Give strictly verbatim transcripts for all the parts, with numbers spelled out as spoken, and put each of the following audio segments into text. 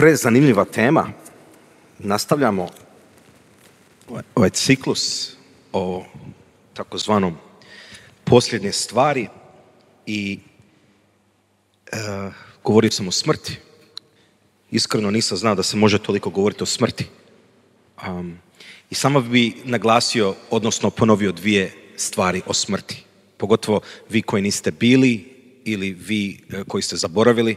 prezanimljiva tema. Nastavljamo ovaj ciklus o takozvanom posljednje stvari i e, govorio sam o smrti. Iskreno nisam znao da se može toliko govoriti o smrti. Um, I samo bi naglasio, odnosno ponovio dvije stvari o smrti. Pogotovo vi koji niste bili ili vi koji ste zaboravili.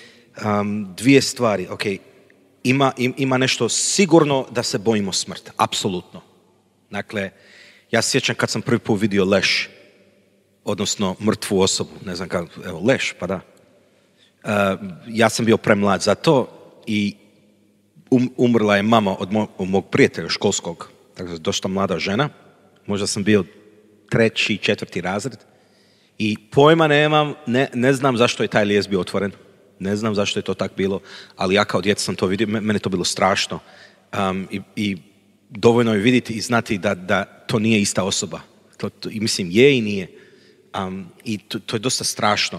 Um, dvije stvari, ok, ima, ima nešto sigurno da se bojimo smrti, apsolutno. Dakle, ja se sjećam kad sam prvi put vidio leš, odnosno mrtvu osobu, ne znam kako, evo, leš, pa da. Uh, ja sam bio premlad za to i um, umrla je mama od, mo, od mog prijatelja školskog, dakle, dosta mlada žena, možda sam bio treći, četvrti razred i pojma nemam, ne, ne znam zašto je taj lijes bio otvoren. Ne znam zašto je to tako bilo, ali ja kao dijete sam to vidio, mene to bilo strašno. Um, i, I dovoljno je vidjeti i znati da, da to nije ista osoba. To, to, i mislim, je i nije. Um, I to, to je dosta strašno.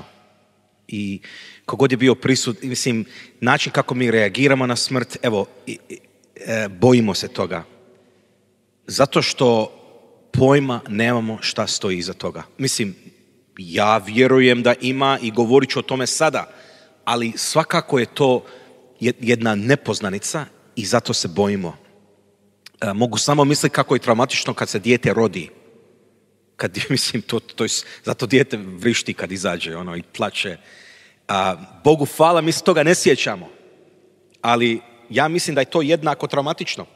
I kogod je bio prisut, mislim, način kako mi reagiramo na smrt, evo, i, i, e, bojimo se toga. Zato što pojma nemamo šta stoji iza toga. Mislim, ja vjerujem da ima i govorit ću o tome sada, ali svakako je to jedna nepoznanica i zato se bojimo. E, mogu samo misliti kako je traumatično kad se dijete rodi. Kad, mislim, to, to je, zato dijete vrišti kad izađe ono, i plače. A, Bogu hvala, mi se toga ne sjećamo. Ali ja mislim da je to jednako traumatično.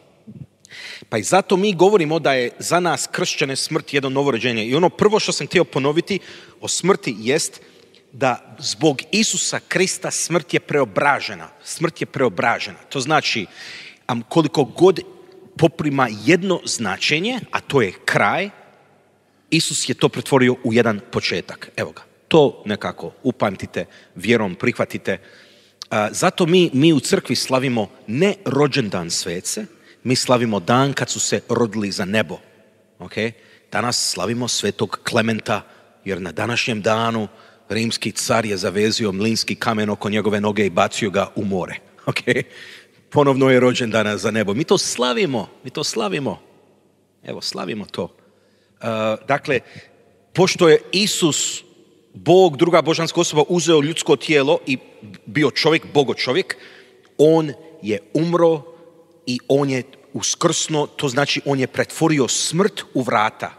Pa i zato mi govorimo da je za nas kršćane smrt jedno novorođenje. I ono prvo što sam htio ponoviti o smrti jest da zbog Isusa Krista smrt je preobražena. Smrt je preobražena. To znači, koliko god poprima jedno značenje, a to je kraj, Isus je to pretvorio u jedan početak. Evo ga. To nekako upamtite, vjerom prihvatite. Zato mi, mi u crkvi slavimo ne rođendan svece, mi slavimo dan kad su se rodili za nebo. Okay? Danas slavimo svetog Klementa, jer na današnjem danu rimski car je zavezio mlinski kamen oko njegove noge i bacio ga u more. Okay? Ponovno je rođendan za nebo. Mi to slavimo, mi to slavimo. Evo, slavimo to. Uh, dakle, pošto je Isus, Bog, druga božanska osoba, uzeo ljudsko tijelo i bio čovjek, Bogo čovjek, on je umro i on je uskrsnuo, to znači on je pretvorio smrt u vrata.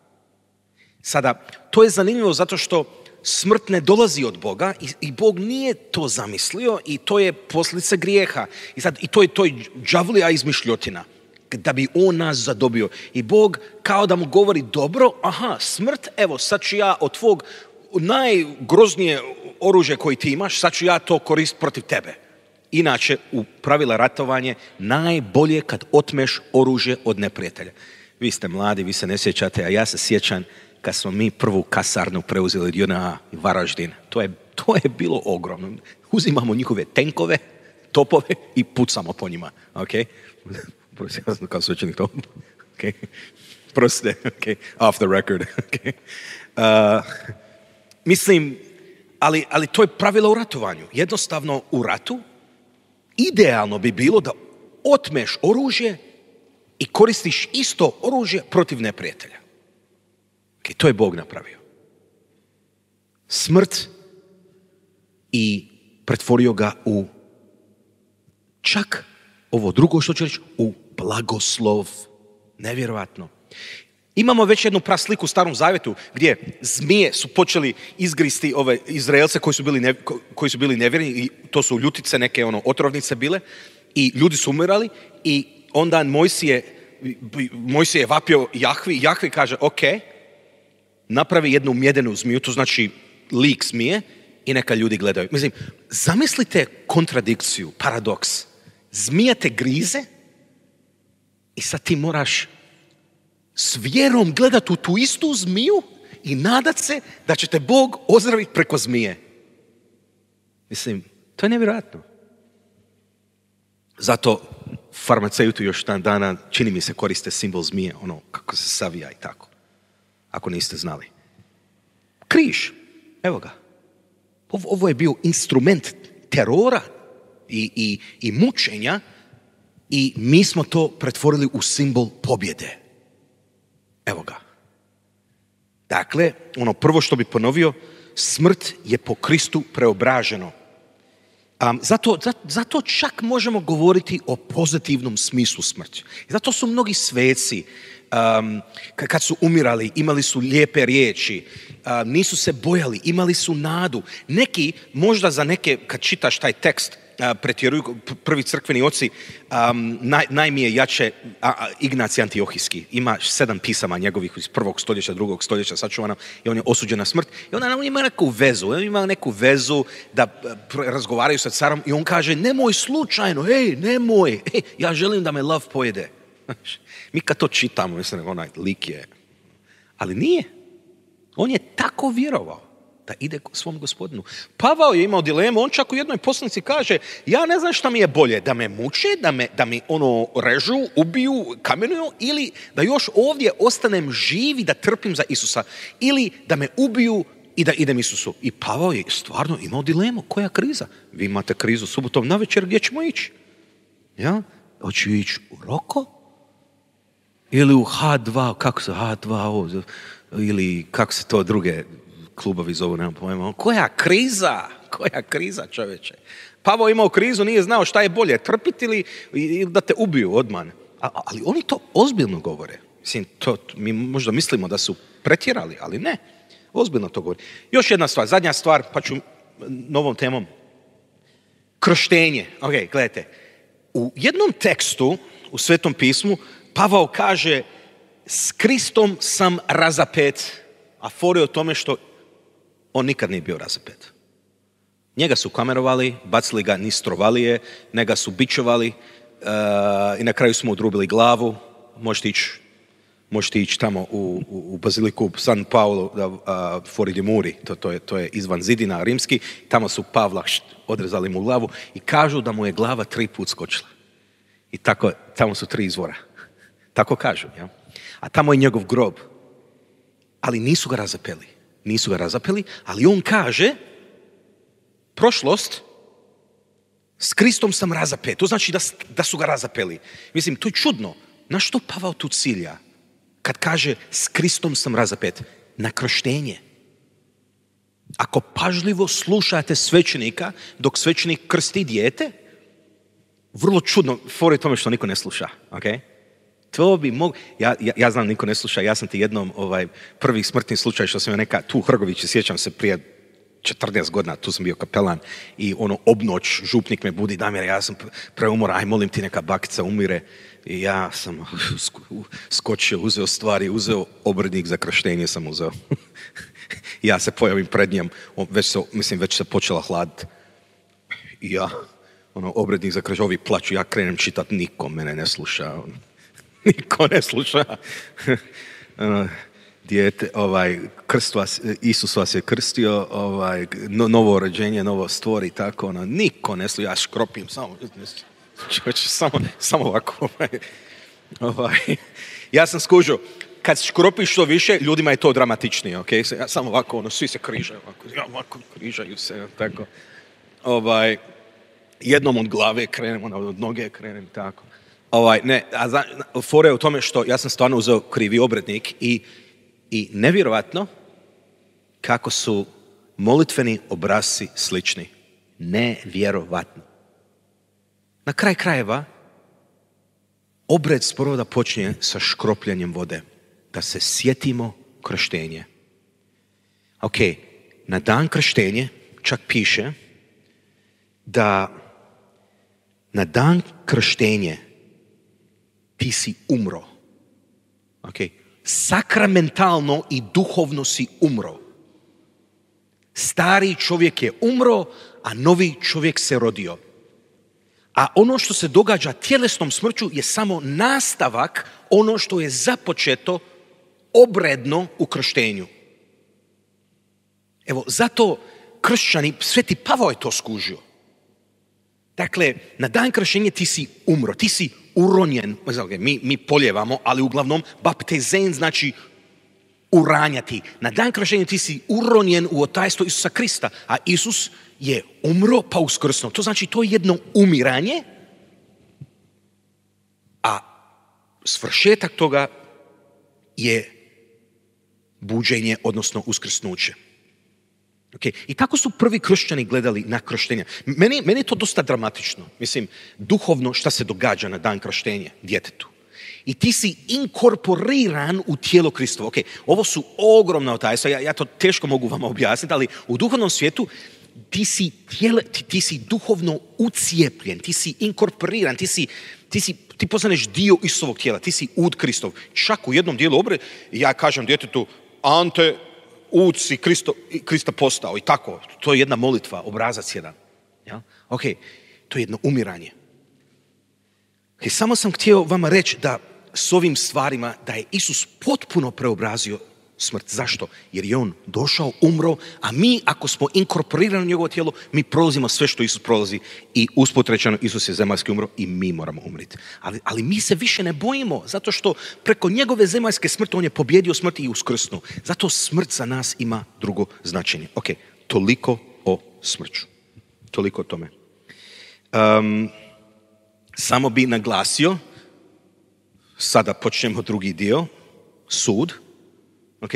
Sada, to je zanimljivo zato što smrt ne dolazi od Boga i, i Bog nije to zamislio i to je posljedica grijeha. I, sad, i to je, to je đavolija izmišljotina da bi on nas zadobio. I Bog kao da mu govori, dobro, aha, smrt, evo, sad ću ja od tvog najgroznije oružje koji ti imaš, sad ću ja to koristiti protiv tebe. Inače, u pravila ratovanje, najbolje kad otmeš oružje od neprijatelja. Vi ste mladi, vi se ne sjećate, a ja se sjećam kad smo mi prvu kasarnu preuzeli od J N A Varaždin. To je, to je bilo ogromno. Uzimamo njihove tenkove, topove i pucamo po njima. Okay? Prosti, ja sam kao svećenik to. Okay? Proste, okay? Off the record. Okay? Uh, mislim, ali, ali to je pravilo u ratovanju. Jednostavno u ratu idealno bi bilo da otmeš oružje i koristiš isto oružje protiv neprijatelja. Okay, to je Bog napravio. Smrt i pretvorio ga u čak ovo drugo što ću reći, u blagoslov. Nevjerojatno. Imamo već jednu prasliku u Starom Zavjetu gdje zmije su počeli izgristi ove Izraelce koji su bili, ne, koji su bili nevjerni i to su ljutice, neke ono, otrovnice bile i ljudi su umirali i onda Mojsije, Mojsije je vapio Jahvi i Jahvi kaže ok, napravi jednu mjedenu zmiju, to znači lik zmije i neka ljudi gledaju. Mislim, zamislite kontradikciju, paradoks. Zmija te grize i sad ti moraš s vjerom gledati u tu istu zmiju i nadat se da će te Bog ozdraviti preko zmije. Mislim, to je nevjerojatno. Zato farmaceuti još dan dana, čini mi se, koriste simbol zmije, ono kako se savija i tako. Ako niste znali. Križ, evo ga. Ovo, ovo je bio instrument terora i, i, i mučenja i mi smo to pretvorili u simbol pobjede. Evo ga. Dakle, ono prvo što bi ponovio, smrt je po Kristu preobraženo. Um, zato, zato, zato čak možemo govoriti o pozitivnom smislu smrti. I zato su mnogi sveci, um, kad su umirali, imali su lijepe riječi, um, nisu se bojali, imali su nadu. Neki, možda za neke, kad čitaš taj tekst, uh, pretjeruju prvi crkveni oci, um, naj, najmi je jače a, a, Ignacij Antiohijski. Ima sedam pisama njegovih iz prvog stoljeća, drugog stoljeća sačuvano i on je osuđen na smrt. I on ima neku vezu, on ima neku vezu da razgovaraju sa carom i on kaže, nemoj slučajno, ej, nemoj, ej, ja želim da me lav pojede. Mi kad to čitamo, mislim, onaj lik je, ali nije. On je tako vjerovao da ide svom gospodinu. Pavao je imao dilemu, on čak u jednoj poslanici kaže, ja ne znam šta mi je bolje, da me muče, da, me, da mi ono režu, ubiju, kamenuju, ili da još ovdje ostanem živ i da trpim za Isusa, ili da me ubiju i da idem Isusu. I Pavao je stvarno imao dilemu, koja kriza? Vi imate krizu subotom navečer, gdje ćemo ići? Ja? Hoću ići u Roko? Ili u ha dva, kako se ha dva, o, ili kako se to druge klubovi zovu, nemam pojma. Koja kriza? Koja kriza, čovječe? Pavao imao krizu, nije znao šta je bolje, trpiti ili, ili da te ubiju odmah. A, ali oni to ozbiljno govore. Mislim, to, mi možda mislimo da su pretjerali, ali ne. Ozbiljno to govori. Još jedna stvar, zadnja stvar, pa ću novom temom. Krštenje. Ok, gledajte. U jednom tekstu, u Svetom pismu, Pavao kaže, s Kristom sam razapet, a fore o tome što on nikad nije bio razapet. Njega su kamerovali, bacili ga niz trovalije, njega su bičovali uh, i na kraju smo odrubili glavu. Možete ići, možete ići tamo u, u, u baziliku San Paolo uh, Fori di Muri, to, to, je, to je izvan zidina rimski, tamo su Pavla št, odrezali mu glavu i kažu da mu je glava tri put skočila. I tako, tamo su tri izvora. Tako kažu, ja? A tamo je njegov grob. Ali nisu ga razapeli. Nisu ga razapeli, ali on kaže, prošlost, s Kristom sam razapet. To znači da, da su ga razapeli. Mislim, to je čudno. Na što Pavao tu cilja? Kad kaže, s Kristom sam razapet. Na krštenje. Ako pažljivo slušate svećenika, dok svećenik krsti dijete, vrlo čudno, fore tome što niko ne sluša, okej? Okay? To bi mog... Ja, ja, ja znam, niko ne sluša, ja sam ti jednom ovaj, prvi smrtni slučaj što sam ja neka, tu u Hrgovići, sjećam se prije četrnaest godina, tu sam bio kapelan i ono obnoć, župnik me budi, Damir, ja sam preumor, aj molim ti neka bakica umire i ja sam skočio, uzeo stvari, uzeo obrednik za krštenje sam uzeo. Ja se pojavim pred njim, već se, mislim, već se počela hladiti i ja, ono, obrednik za krštenje, ovi plaću, ja krenem čitati, niko mene ne sluša, ono. Niko ne sluša. Dijete, ovaj, krst vas, Isus vas je krstio, ovaj, no, novo rođenje, novo stvori, tako, ono, niko ne sluša, ja škropim, samo, samo, samo ovako, ovaj, ovaj. Ja sam skužio, kad škropiš što više, ljudima je to dramatičnije, ok? Ja samo ovako, ono, svi se križaju, ovako, ja, ovako, križaju se, tako. Ovaj, jednom od glave krenem, ono, od noge krenem, tako. Ovaj, ne, a za, fore je u tome što ja sam stvarno uzeo krivi obrednik i, i nevjerovatno kako su molitveni obrasci slični. Nevjerovatno. Na kraj krajeva obred sporoda počinje sa škropljanjem vode. Da se sjetimo krštenje. Ok, na dan krštenje čak piše da na dan krštenje ti si umro. Okay. Sakramentalno i duhovno si umro. Stari čovjek je umro, a novi čovjek se rodio. A ono što se događa tjelesnom smrću je samo nastavak ono što je započeto obredno u krštenju. Evo, zato kršćani, Sveti Pavao je to skužio. Dakle, na dan krštenja ti si umro, ti si uronjen. Mi, mi poljevamo, ali uglavnom baptezen znači uranjati. Na dan krštenja ti si uronjen u otajstvo Isusa Krista, a Isus je umro pa uskrsnuo. To znači to je jedno umiranje, a svršetak toga je buđenje, odnosno uskrsnuće. Okay. I tako su prvi kršćani gledali na krštenje. Meni, meni je to dosta dramatično. Mislim, duhovno šta se događa na dan krštenja djetetu. I ti si inkorporiran u tijelo Kristovo. Okay. Ovo su ogromna tajstva, ja, ja to teško mogu vama objasniti, ali u duhovnom svijetu ti si, tijele, ti, ti si duhovno ucijepljen, ti si inkorporiran, ti si, ti si ti postaneš dio Isusovog tijela, ti si ud Kristov. Čak u jednom dijelu obre, ja kažem djetetu, Ante, ud si Kristo, Krista postao i tako. To je jedna molitva, obrazac jedan. Ja? Ok, to je jedno umiranje. Okay, samo sam htio vama reći da s ovim stvarima da je Isus potpuno preobrazio smrt. Zašto? Jer je on došao, umro, a mi ako smo inkorporirani u njegovo tijelo, mi prolazimo sve što Isus prolazi i usput rečeno Isus je zemaljski umro i mi moramo umriti. Ali, ali mi se više ne bojimo, zato što preko njegove zemaljske smrti on je pobjedio smrt i uskrsnuo. Zato smrt za nas ima drugo značenje. Ok, toliko o smrću. Toliko o tome. Um, samo bi naglasio, sada počnemo drugi dio, sud. Ok,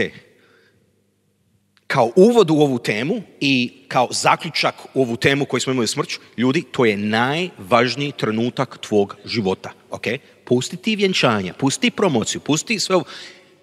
kao uvod u ovu temu i kao zaključak u ovu temu koju smo imali smrću, ljudi, to je najvažniji trenutak tvog života. Ok, pusti ti vjenčanje, pusti promociju, pusti sve ovo.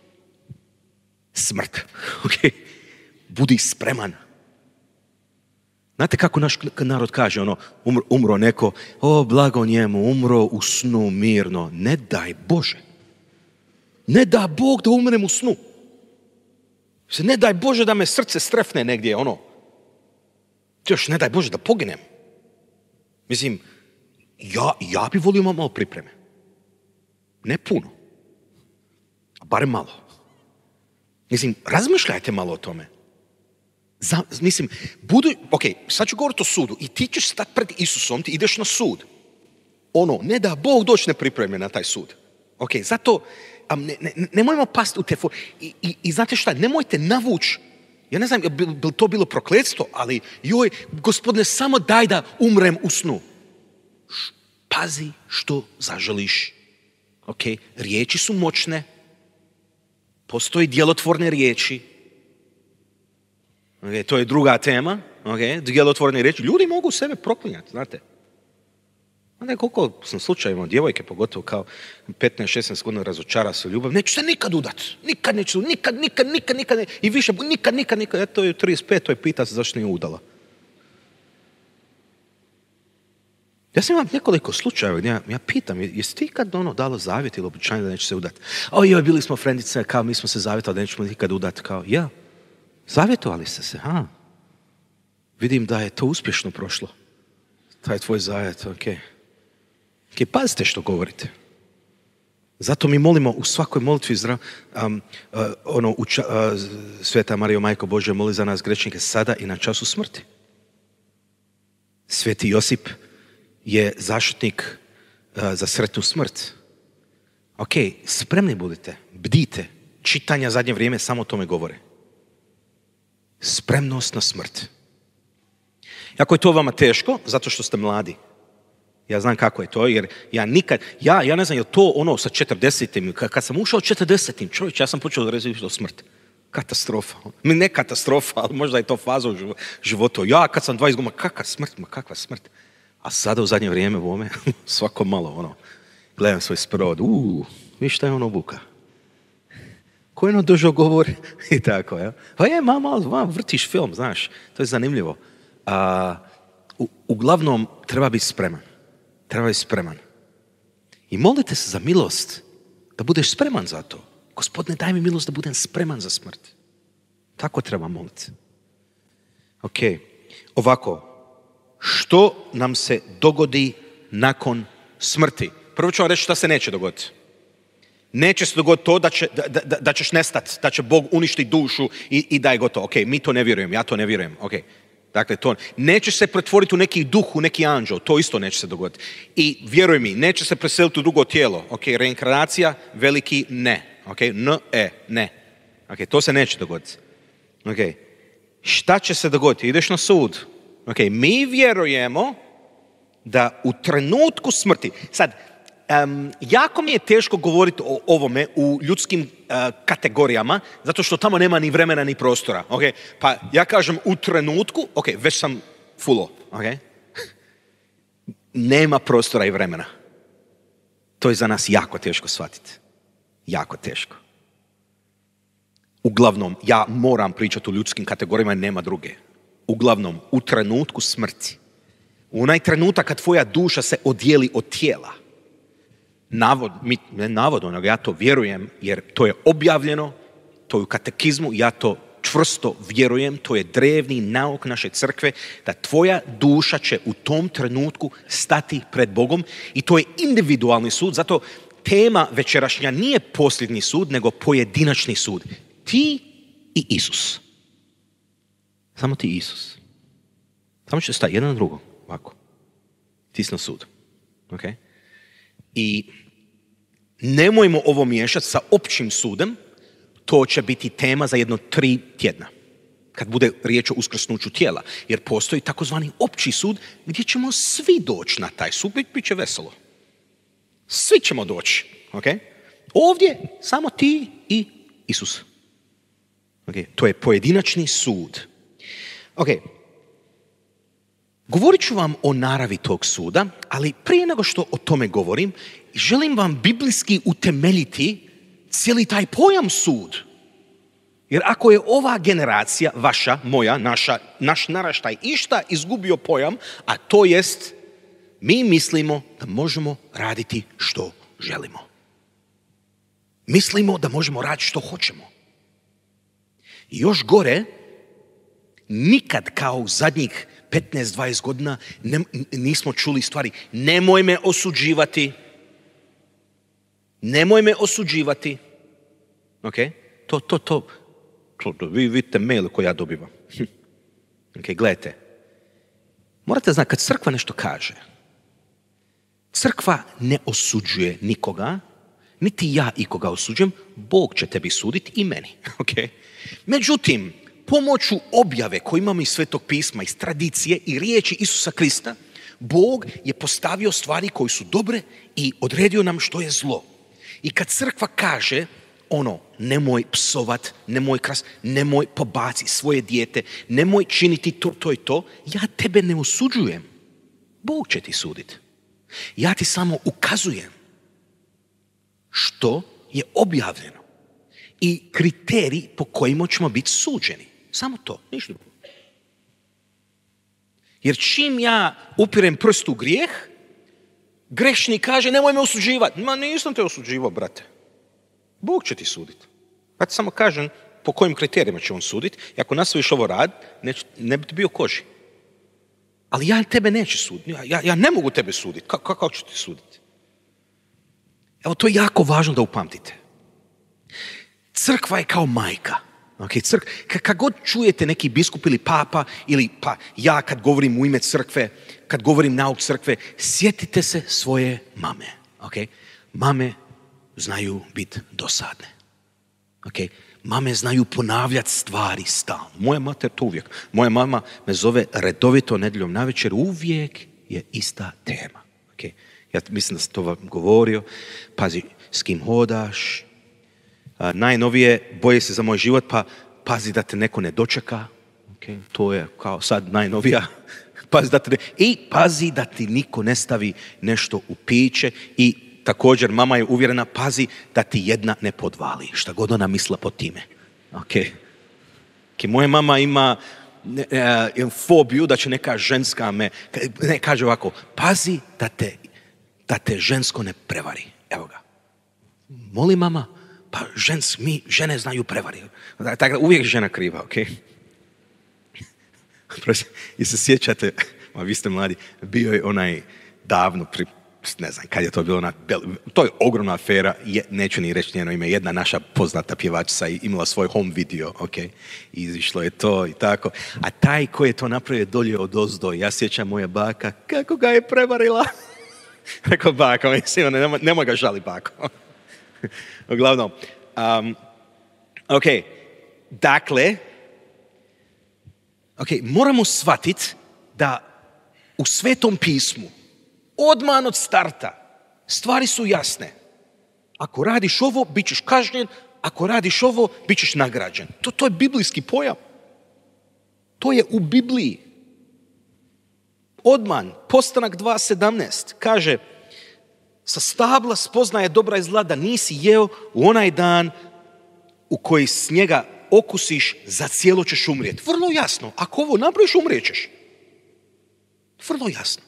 Smrt. Ok, budi spreman. Znate kako naš narod kaže, ono, umro, umro neko, o, blago njemu, umro u snu mirno. Ne daj Bože. Ne da Bog da umrem u snu. Ne daj Bože da me srce strefne negdje, ono. Još ne daj Bože da poginem. Mislim, ja, ja bi volio malo pripreme. Ne puno. Barem malo. Mislim, razmišljajte malo o tome. Za, mislim, budu, ok, sad ću govoriti o sudu i ti ćeš stati pred Isusom, ti ideš na sud. Ono, ne da Bog doći nepripremljen na taj sud. Ok, zato um, ne, ne, nemojmo pasti u te for... I, i, I znate šta, nemojte navući, ja ne znam, bi, bi to bilo prokletstvo, ali joj, Gospodine, samo daj da umrem u snu. Š, pazi što zaželiš. Ok, riječi su moćne, postoji djelotvorne riječi. Okay, to je druga tema, okay, djelotvorne riječi. Ljudi mogu sebe proklinjati, znate. Onda koliko sam slučajima, djevojke pogotovo kao petnaest šesnaest godina razočara se u ljubav, neću se nikad udat, nikad neću, nikad, nikad, nikad, nikad, i više, nikad, nikad, nikad, eto je trideset pet, to je pita se zašto nije udala. Ja sam imam nekoliko slučajeva gdje ja, ja pitam, jesi ti ikad ono dalo zavjet ili običajno da neće se udati? O joj, bili smo frendice, kao mi smo se zavjetali da nećemo nikad udati, kao ja. Zavjetovali ste se, ha? Vidim da je to uspješno prošlo. Taj tvoj zavjet, ok. Ok, pazite što govorite. Zato mi molimo u svakoj molitvi zdrav, um, uh, ono, uča, uh, Sveta Marijo, Majko Božja, moli za nas grešnike sada i na času smrti. Sveti Josip je zaštitnik uh, za sretnu smrt. Ok, spremni budite, bdite. Čitanja zadnje vrijeme samo o tome govore. Spremnost na smrt. Ako je to vama teško, zato što ste mladi. Ja znam kako je to, jer ja nikad, ja, ja ne znam, je to ono sa četrdesetim, kad sam ušao četrdesetim, čovječ, ja sam počeo da razmišljati o smrti. Katastrofa. Mi ne katastrofa, ali možda je to faza u životu. Ja kad sam dvadeset godina, kakva smrt, ma kakva smrt. A sada u zadnje vrijeme, vome, svako malo, ono, gledam svoj sprovod, uuu, viš šta je ono obuka. Ko je ono držao govor? I tako, ja. Pa je, mama, vrtiš film, znaš, to je zanimljivo. A, u, uglavnom, treba biti spreman. Treba biti spreman. I molite se za milost, da budeš spreman za to. Gospodine, daj mi milost da budem spreman za smrt. Tako treba moliti. Ok, ovako, što nam se dogodi nakon smrti? Prvo ću vam reći šta se neće dogoditi. Neće se dogoditi to da, će, da, da, da ćeš nestati, da će Bog uništiti dušu i, i da je gotovo. Ok, mi to ne vjerujem, ja to ne vjerujem. Ok, dakle, to neće se pretvoriti u neki duh, u neki anđel, to isto neće se dogoditi. I vjeruj mi, neće se preseliti u drugo tijelo. Ok, reinkarnacija, veliki ne. Ok, n, e, ne. Ok, to se neće dogoditi. Ok, šta će se dogoditi? Ideš na sud. Okay, mi vjerujemo da u trenutku smrti, sad, um, jako mi je teško govoriti o ovome u ljudskim uh, kategorijama, zato što tamo nema ni vremena ni prostora. Okay? Pa ja kažem u trenutku, ok, već sam fullo, okay? Nema prostora i vremena. To je za nas jako teško shvatiti. Jako teško. Uglavnom, ja moram pričati o ljudskim kategorijama, nema druge. Uglavnom, u trenutku smrti, u onaj trenutak kad tvoja duša se odijeli od tijela, navod, ne navodno, nego ja to vjerujem, jer to je objavljeno, to je u katekizmu, ja to čvrsto vjerujem, to je drevni nauk naše crkve, da tvoja duša će u tom trenutku stati pred Bogom i to je individualni sud, zato tema večerašnja nije posljednji sud, nego pojedinačni sud. Ti i Isus. Samo ti i Isus. Samo ćete stati jedan na drugom, ovako. Ti si na sud. Okay? I nemojmo ovo miješati sa općim sudem, to će biti tema za jedno tri tjedna, kad bude riječ o uskrsnuću tijela. Jer postoji takozvani opći sud gdje ćemo svi doći na taj sud, bit će veselo. Svi ćemo doći. Okay? Ovdje samo ti i Isus. Okay? To je pojedinačni sud. Okay. Govorit ću vam o naravi tog suda, ali prije nego što o tome govorim, želim vam biblijski utemeljiti cijeli taj pojam sud. Jer ako je ova generacija, vaša, moja, naša, naš naraštaj išta izgubio pojam, a to jest mi mislimo da možemo raditi što želimo. Mislimo da možemo raditi što hoćemo. I još gore, nikad kao u zadnjih petnaest dvadeset godina ne, nismo čuli stvari. Nemoj me osuđivati. Nemoj me osuđivati. Ok? To, to, to. to, to vi vidite mail koji ja dobivam. Ok, gledajte. Morate znati, kad crkva nešto kaže, crkva ne osuđuje nikoga, niti ja ikoga osuđujem, Bog će tebi suditi i meni. Ok? Međutim, pomoću objave koju imamo iz Svetog pisma, iz tradicije i riječi Isusa Krista, Bog je postavio stvari koje su dobre i odredio nam što je zlo. I kad crkva kaže ono, nemoj psovat, nemoj kras, nemoj pobaci svoje dijete, nemoj činiti to, to i to, ja tebe ne osuđujem. Bog će ti suditi. Ja ti samo ukazujem što je objavljeno i kriterij po kojima ćemo biti suđeni. Samo to, ništa drugo. Jer čim ja upirem prst u grijeh, grešnik kaže nemoj me osuđivati. Ma nisam te osuđivao, brate. Bog će ti suditi. Ja ti samo kažem po kojim kriterijima će on suditi. I ako nastaviš ovo rad, ne, ne bi ti bio koži. Ali ja tebe neću suditi. Ja, ja, ja ne mogu tebe suditi. Kako, kako ću ti suditi? Evo, to je jako važno da upamtite. Crkva je kao majka. Okay, crk, kad god čujete neki biskup ili papa, ili pa ja kad govorim u ime crkve, kad govorim nauk crkve, sjetite se svoje mame. Okay? Mame znaju biti dosadne. Okay? Mame znaju ponavljati stvari stalno. Moja mater to uvijek. Moja mama me zove redovito nedjeljom navečer, uvijek je ista tema. Okay? Ja mislim da sam to vam govorio. Pazi s kim hodaš. Uh, najnovije, boje se za moj život, pa pazi da te neko ne dočeka. Okay? To je kao sad najnovija. Pazi da te ne... I pazi da ti niko ne stavi nešto u piće. I također mama je uvjerena, pazi da ti jedna ne podvali. Šta god ona misla po time. Okay? Okay, moja mama ima uh, fobiju da će neka ženska me... Ne, kaže ovako, pazi da te, da te žensko ne prevari. Evo ga. Molim mama, pa žens, mi žene znaju prevari. Tako da uvijek žena kriva, ok? I se sjećate, ma vi ste mladi, bio je onaj davno, pri, ne znam kad je to bilo, ona, to je ogromna afera, je, neću ni reći njeno ime, jedna naša poznata pjevačica imala svoj home video, ok? I izišlo je to i tako. A taj koji je to napravio dolje od ozdo, ja sjećam moja baka, kako ga je prevarila. Rekao baka, mislim, nemoj, nemoj ga žali bako. Uglavnom, um, ok, dakle, ok, moramo shvatiti da u Svetom pismu odmah od starta stvari su jasne. Ako radiš ovo, bit ćeš kažnjen, ako radiš ovo, bit ćeš nagrađen. To, to je biblijski pojam. To je u Bibliji. Odmah, Postanak dva sedamnaest kaže: sa stabla spoznaje dobra i zla da nisi jeo u onaj dan u koji s njega okusiš, za cijelo ćeš umrijeti. Vrlo jasno. Ako ovo napraviš, umrijećeš. Vrlo jasno.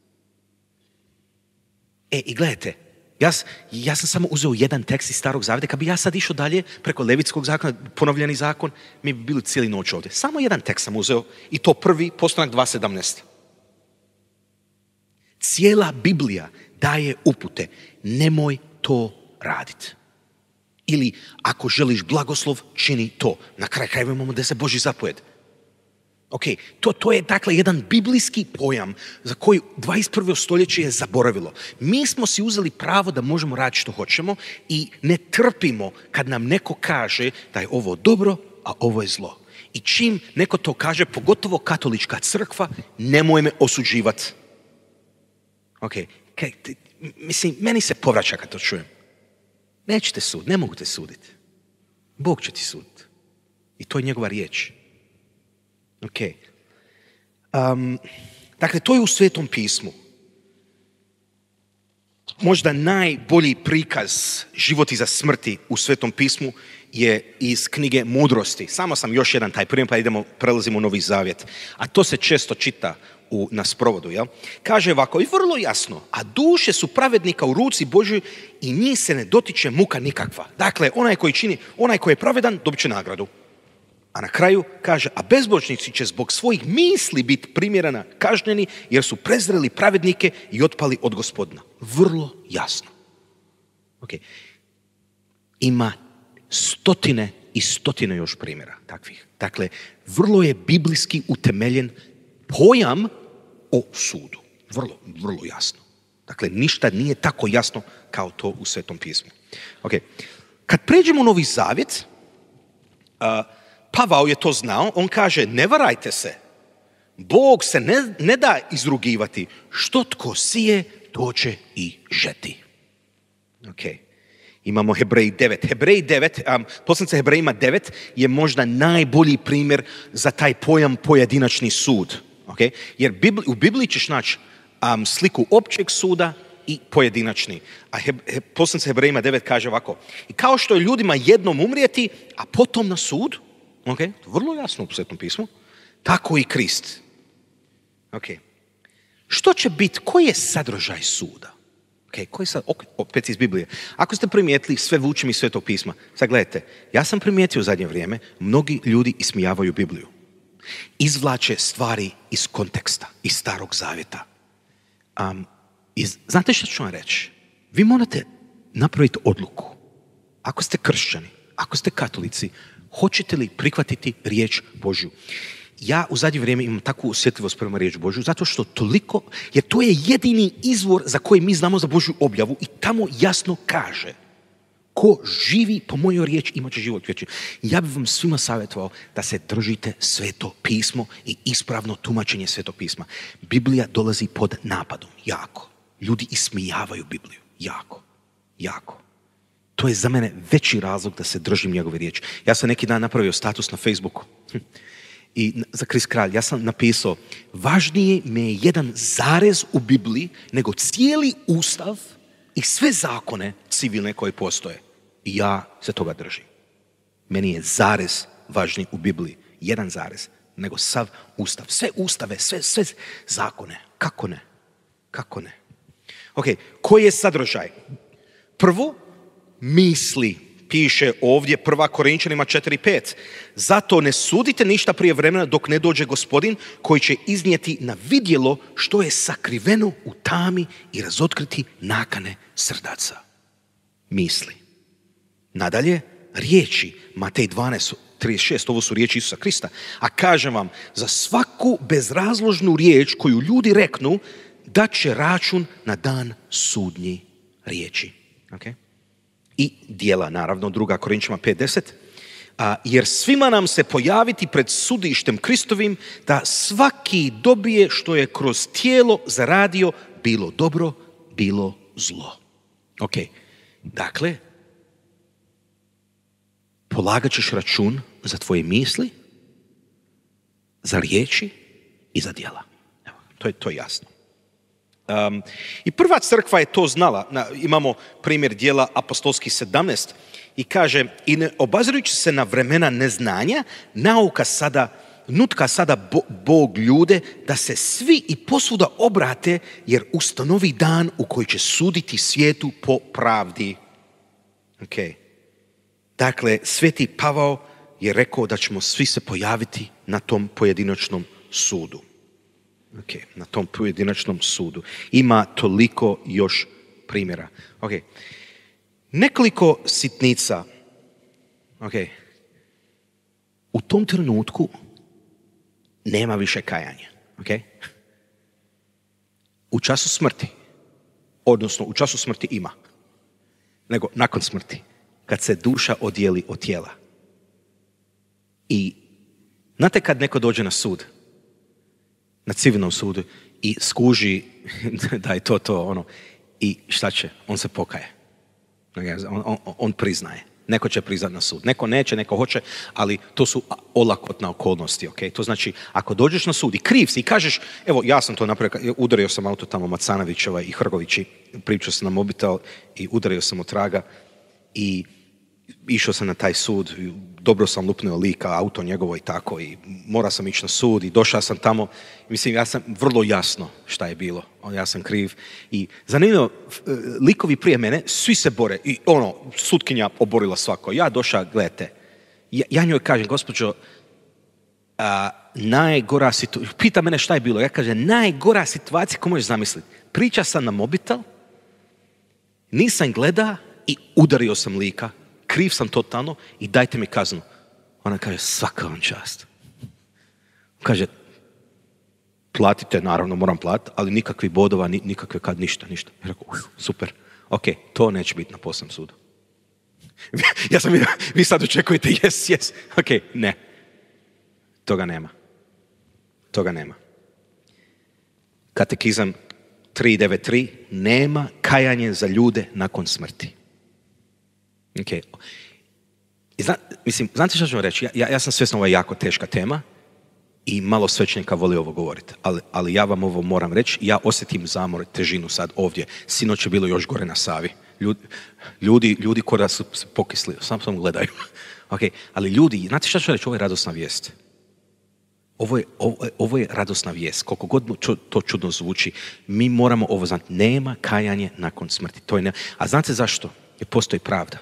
E, i gledajte, ja, ja sam samo uzeo jedan tekst iz Starog zavjeta. Kad bi ja sad išao dalje preko Levitskog zakona, ponovljeni zakon, mi bi bili cijeli noć ovdje. Samo jedan tekst sam uzeo i to prvi, Postanak dva sedamnaest. Cijela Biblija daje upute. Nemoj to raditi. Ili ako želiš blagoslov, čini to. Na kraju krajeva imamo deset Božjih zapovjedi. Ok, to, to je dakle jedan biblijski pojam za koji dvadeset prvo stoljeće je zaboravilo. Mi smo si uzeli pravo da možemo raditi što hoćemo i ne trpimo kad nam neko kaže da je ovo dobro, a ovo je zlo. I čim neko to kaže, pogotovo katolička crkva, nemoj me osuđivati. Ok, kaj, te, mislim, meni se povraća kad to čujem. Nećete suditi, ne mogu te suditi. Bog će ti suditi. I to je njegova riječ. Ok. Um, dakle, to je u Svetom pismu. Možda najbolji prikaz život iza smrti u Svetom pismu je iz knjige Mudrosti. Samo sam još jedan taj primjer, pa idemo, prelazimo u Novi Zavjet. A to se često čita u, na sprovodu. Jel? Kaže ovako, i vrlo jasno, a duše su pravednika u ruci Božjoj i njih se ne dotiče muka nikakva. Dakle, onaj koji čini, onaj koji je pravedan, dobit će nagradu. A na kraju kaže, a bezbožnici će zbog svojih misli biti primjerena kažnjeni jer su prezreli pravednike i otpali od Gospodina. Vrlo jasno. Okay. Ima stotine i stotine još primjera takvih. Dakle, vrlo je biblijski utemeljen pojam o sudu. Vrlo, vrlo jasno. Dakle, ništa nije tako jasno kao to u Svetom pismu. Okay. Kad pređemo u Novi Zavjet, uh, Pavao je to znao, on kaže, ne varajte se. Bog se ne, ne da izrugivati. Što tko sije, to će i žeti. Ok. Imamo Hebreji devet. Hebreji devet, um, poslanica Hebrejima devet je možda najbolji primjer za taj pojam pojedinačni sud. Okay? Jer Bibli, u Bibliji ćeš naći um, sliku općeg suda i pojedinačni. A he, he, poslanica Hebrejima devet kaže ovako. I kao što je ljudima jednom umrijeti, a potom na sud, okay? Vrlo jasno u Svetom pismu, tako i Krist. Okay. Što će biti, koji je sadržaj suda? Okay, koji sad, opet iz Biblije. Ako ste primijetili, sve vučem iz Svetog pisma. Sad gledajte, ja sam primijetio u zadnje vrijeme, mnogi ljudi ismijavaju Bibliju. Izvlače stvari iz konteksta, iz Starog Zavjeta. Um, iz, znate što ću vam reći? Vi morate napraviti odluku. Ako ste kršćani, ako ste katolici, hoćete li prihvatiti riječ Božju? Ja u zadnje vrijeme imam takvu osjetljivost prema riječ Božju, zato što toliko, jer to je jedini izvor za koji mi znamo za Božju objavu i tamo jasno kaže, ko živi po mojoj riječi imat će život vječni. Ja bih vam svima savjetovao da se držite Sveto pismo i ispravno tumačenje Svetog pisma. Biblija dolazi pod napadom, jako. Ljudi ismijavaju Bibliju, jako, jako. To je za mene veći razlog da se držim njegove riječi. Ja sam neki dan napravio status na Facebooku i za Kris Kralj, ja sam napisao, važnije mi je jedan zarez u Bibliji nego cijeli ustav i sve zakone civilne koje postoje. I ja se toga držim. Meni je zarez važniji u Bibliji, jedan zarez, nego sav ustav. Sve ustave, sve, sve zakone. Kako ne? Kako ne? Ok, koji je sadržaj? Prvo, misli. Piše ovdje prva Korinčanima četiri pet. Zato ne sudite ništa prije vremena dok ne dođe Gospodin koji će iznijeti na vidjelo što je sakriveno u tami i razotkriti nakane srdaca. Misli. Nadalje, riječi, Matej dvanaest trideset šest, ovo su riječi Isusa Krista, a kažem vam, za svaku bezrazložnu riječ koju ljudi reknu, dat će račun na dan sudnji riječi. Okay? I dijela, naravno, druga Korinčanima pet deset. A, jer svima nam se pojaviti pred sudištem Kristovim, da svaki dobije što je kroz tijelo zaradio, bilo dobro, bilo zlo. Ok, dakle, polagat ćeš račun za tvoje misli, za riječi i za djela. Evo, to je to jasno. Um, I prva crkva je to znala. Na, imamo primjer djela apostolskih sedamnaest i kaže, i ne obazirujući se na vremena neznanja, nauka sada, nutka sada bo, Bog ljude da se svi i posvuda obrate, jer ustanovi dan u koji će suditi svijetu po pravdi. Okay. Dakle, Sveti Pavao je rekao da ćemo svi se pojaviti na tom pojedinačnom sudu. Okay. Na tom pojedinačnom sudu. Ima toliko još primjera. Okay. Nekoliko sitnica. Okay. U tom trenutku nema više kajanja. Okay. U času smrti, odnosno u času smrti ima, nego nakon smrti, kad se duša odijeli od tijela. I znate kad neko dođe na sud, na civilnom sudu i skuži da je to to ono, i šta će? On se pokaje. On, on, on priznaje. Neko će priznati na sud. Neko neće, neko hoće, ali to su olakotne okolnosti. Okay? To znači, ako dođeš na sud i kriv si i kažeš, evo, ja sam to napravio, udario sam auto tamo Macanovićeva i Hrgovići, pričao sam na mobitel i udario sam od traga i išao sam na taj sud, dobro sam lupnuo lika, auto njegovo i tako, i morao sam ići na sud i došao sam tamo. Mislim, ja sam vrlo jasno šta je bilo. Ja sam kriv. I zanimljivo, likovi prije mene, svi se bore. I ono, sutkinja oborila svako. Ja došao, gledajte, ja, ja njoj kažem, gospođo, a, najgora situacija, pita mene šta je bilo. Ja kažem, najgora situacija koju možeš zamisliti. Priča sam na mobitel, nisam gleda i udario sam lika. Kriv sam totalno i dajte mi kaznu. Ona kaže, svaka vam čast. Kaže, platite, naravno moram platiti, ali nikakvi bodova, nikakve kad, ništa, ništa. Ja rekao, super, ok, to neće biti na posljednom sudu. Ja sam vidio, vi sad očekujete, jes, jes, ok, ne. Toga nema. Toga nema. Katekizam tri devet tri, nema kajanje za ljude nakon smrti. Okay. Zna, mislim, znate što ću vam reći? Ja, ja, ja sam svjesno, ovo je jako teška tema i malo svećenika voli ovo govoriti, ali, ali ja vam ovo moram reći, ja osjetim zamor, težinu sad ovdje. Sinoć je bilo još gore na Savi. Ljudi, ljudi, ljudi koji da su se pokisli, sam sam gledaju. Okay. Ali ljudi, znate što ću reći? Ovo je radosna vijest. Ovo je, ovo, ovo je radosna vijest. Koliko god to čudno zvuči, mi moramo ovo znati. Nema kajanje nakon smrti. To je ne... A znate zašto? Jer postoji pravda.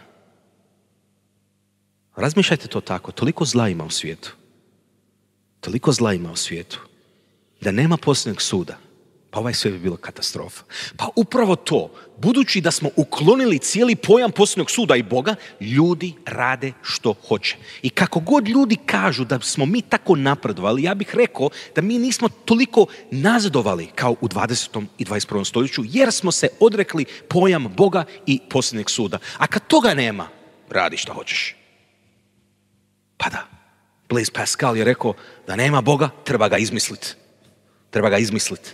Razmišljajte to tako. Toliko zla ima u svijetu. Toliko zla ima u svijetu. Da nema posljednjeg suda. Pa ovaj svijet bi bilo katastrofa. Pa upravo to. Budući da smo uklonili cijeli pojam posljednjeg suda i Boga, ljudi rade što hoće. I kako god ljudi kažu da smo mi tako napredovali, ja bih rekao da mi nismo toliko nazadovali kao u dvadesetom i dvadeset prvom stoljeću, jer smo se odrekli pojam Boga i posljednjeg suda. A kad toga nema, radi što hoćeš. Pa da, Blaise Pascal je rekao da nema Boga, treba ga izmisliti. Treba ga izmisliti.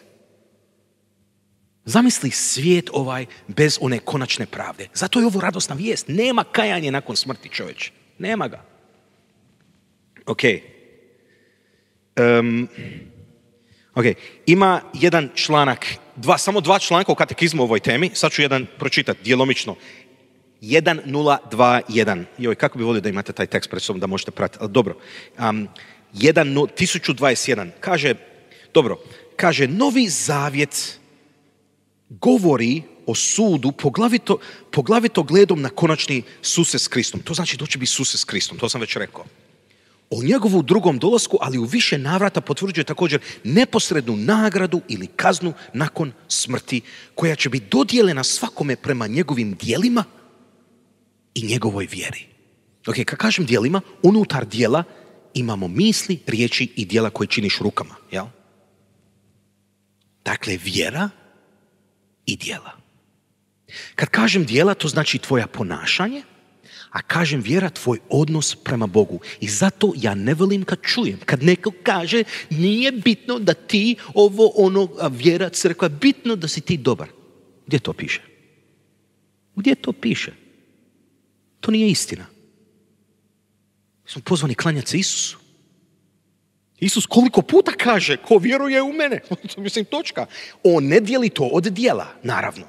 Zamisli svijet ovaj bez one konačne pravde. Zato je ovo radosna vijest. Nema kajanje nakon smrti, čovječe. Nema ga. Ok. Um, ok. Ima jedan članak, dva, samo dva članka u katekizmu o ovoj temi. Sad ću jedan pročitati, djelomično. jedan nula dva jedan. Joj, kako bi volio da imate taj tekst pred sobom da možete pratiti. Ali dobro. Um, tisuću dvadeset jedan. Kaže, dobro, kaže, Novi Zavjet govori o sudu poglavito, poglavito gledom na konačni susret s Kristom. To znači doći bi susret s Kristom, to sam već rekao. O njegovu drugom dolasku, ali u više navrata potvrđuje također neposrednu nagradu ili kaznu nakon smrti, koja će biti dodijeljena svakome prema njegovim djelima i njegovoj vjeri. Ok, kad kažem djelima, unutar djela imamo misli, riječi i djela koje činiš rukama. Jel? Dakle, vjera i djela. Kad kažem djela, to znači tvoja ponašanje, A kažem, vjera tvoj odnos prema Bogu. I zato ja ne volim kad čujem, kad neko kaže nije bitno da ti ovo, ono, vjera, crkva, bitno da si ti dobar. Gdje to piše? Gdje to piše? To nije istina. Mi smo pozvani klanjati se Isusu. Isus koliko puta kaže, ko vjeruje u mene, mislim, točka. On ne dijeli to od dijela, naravno.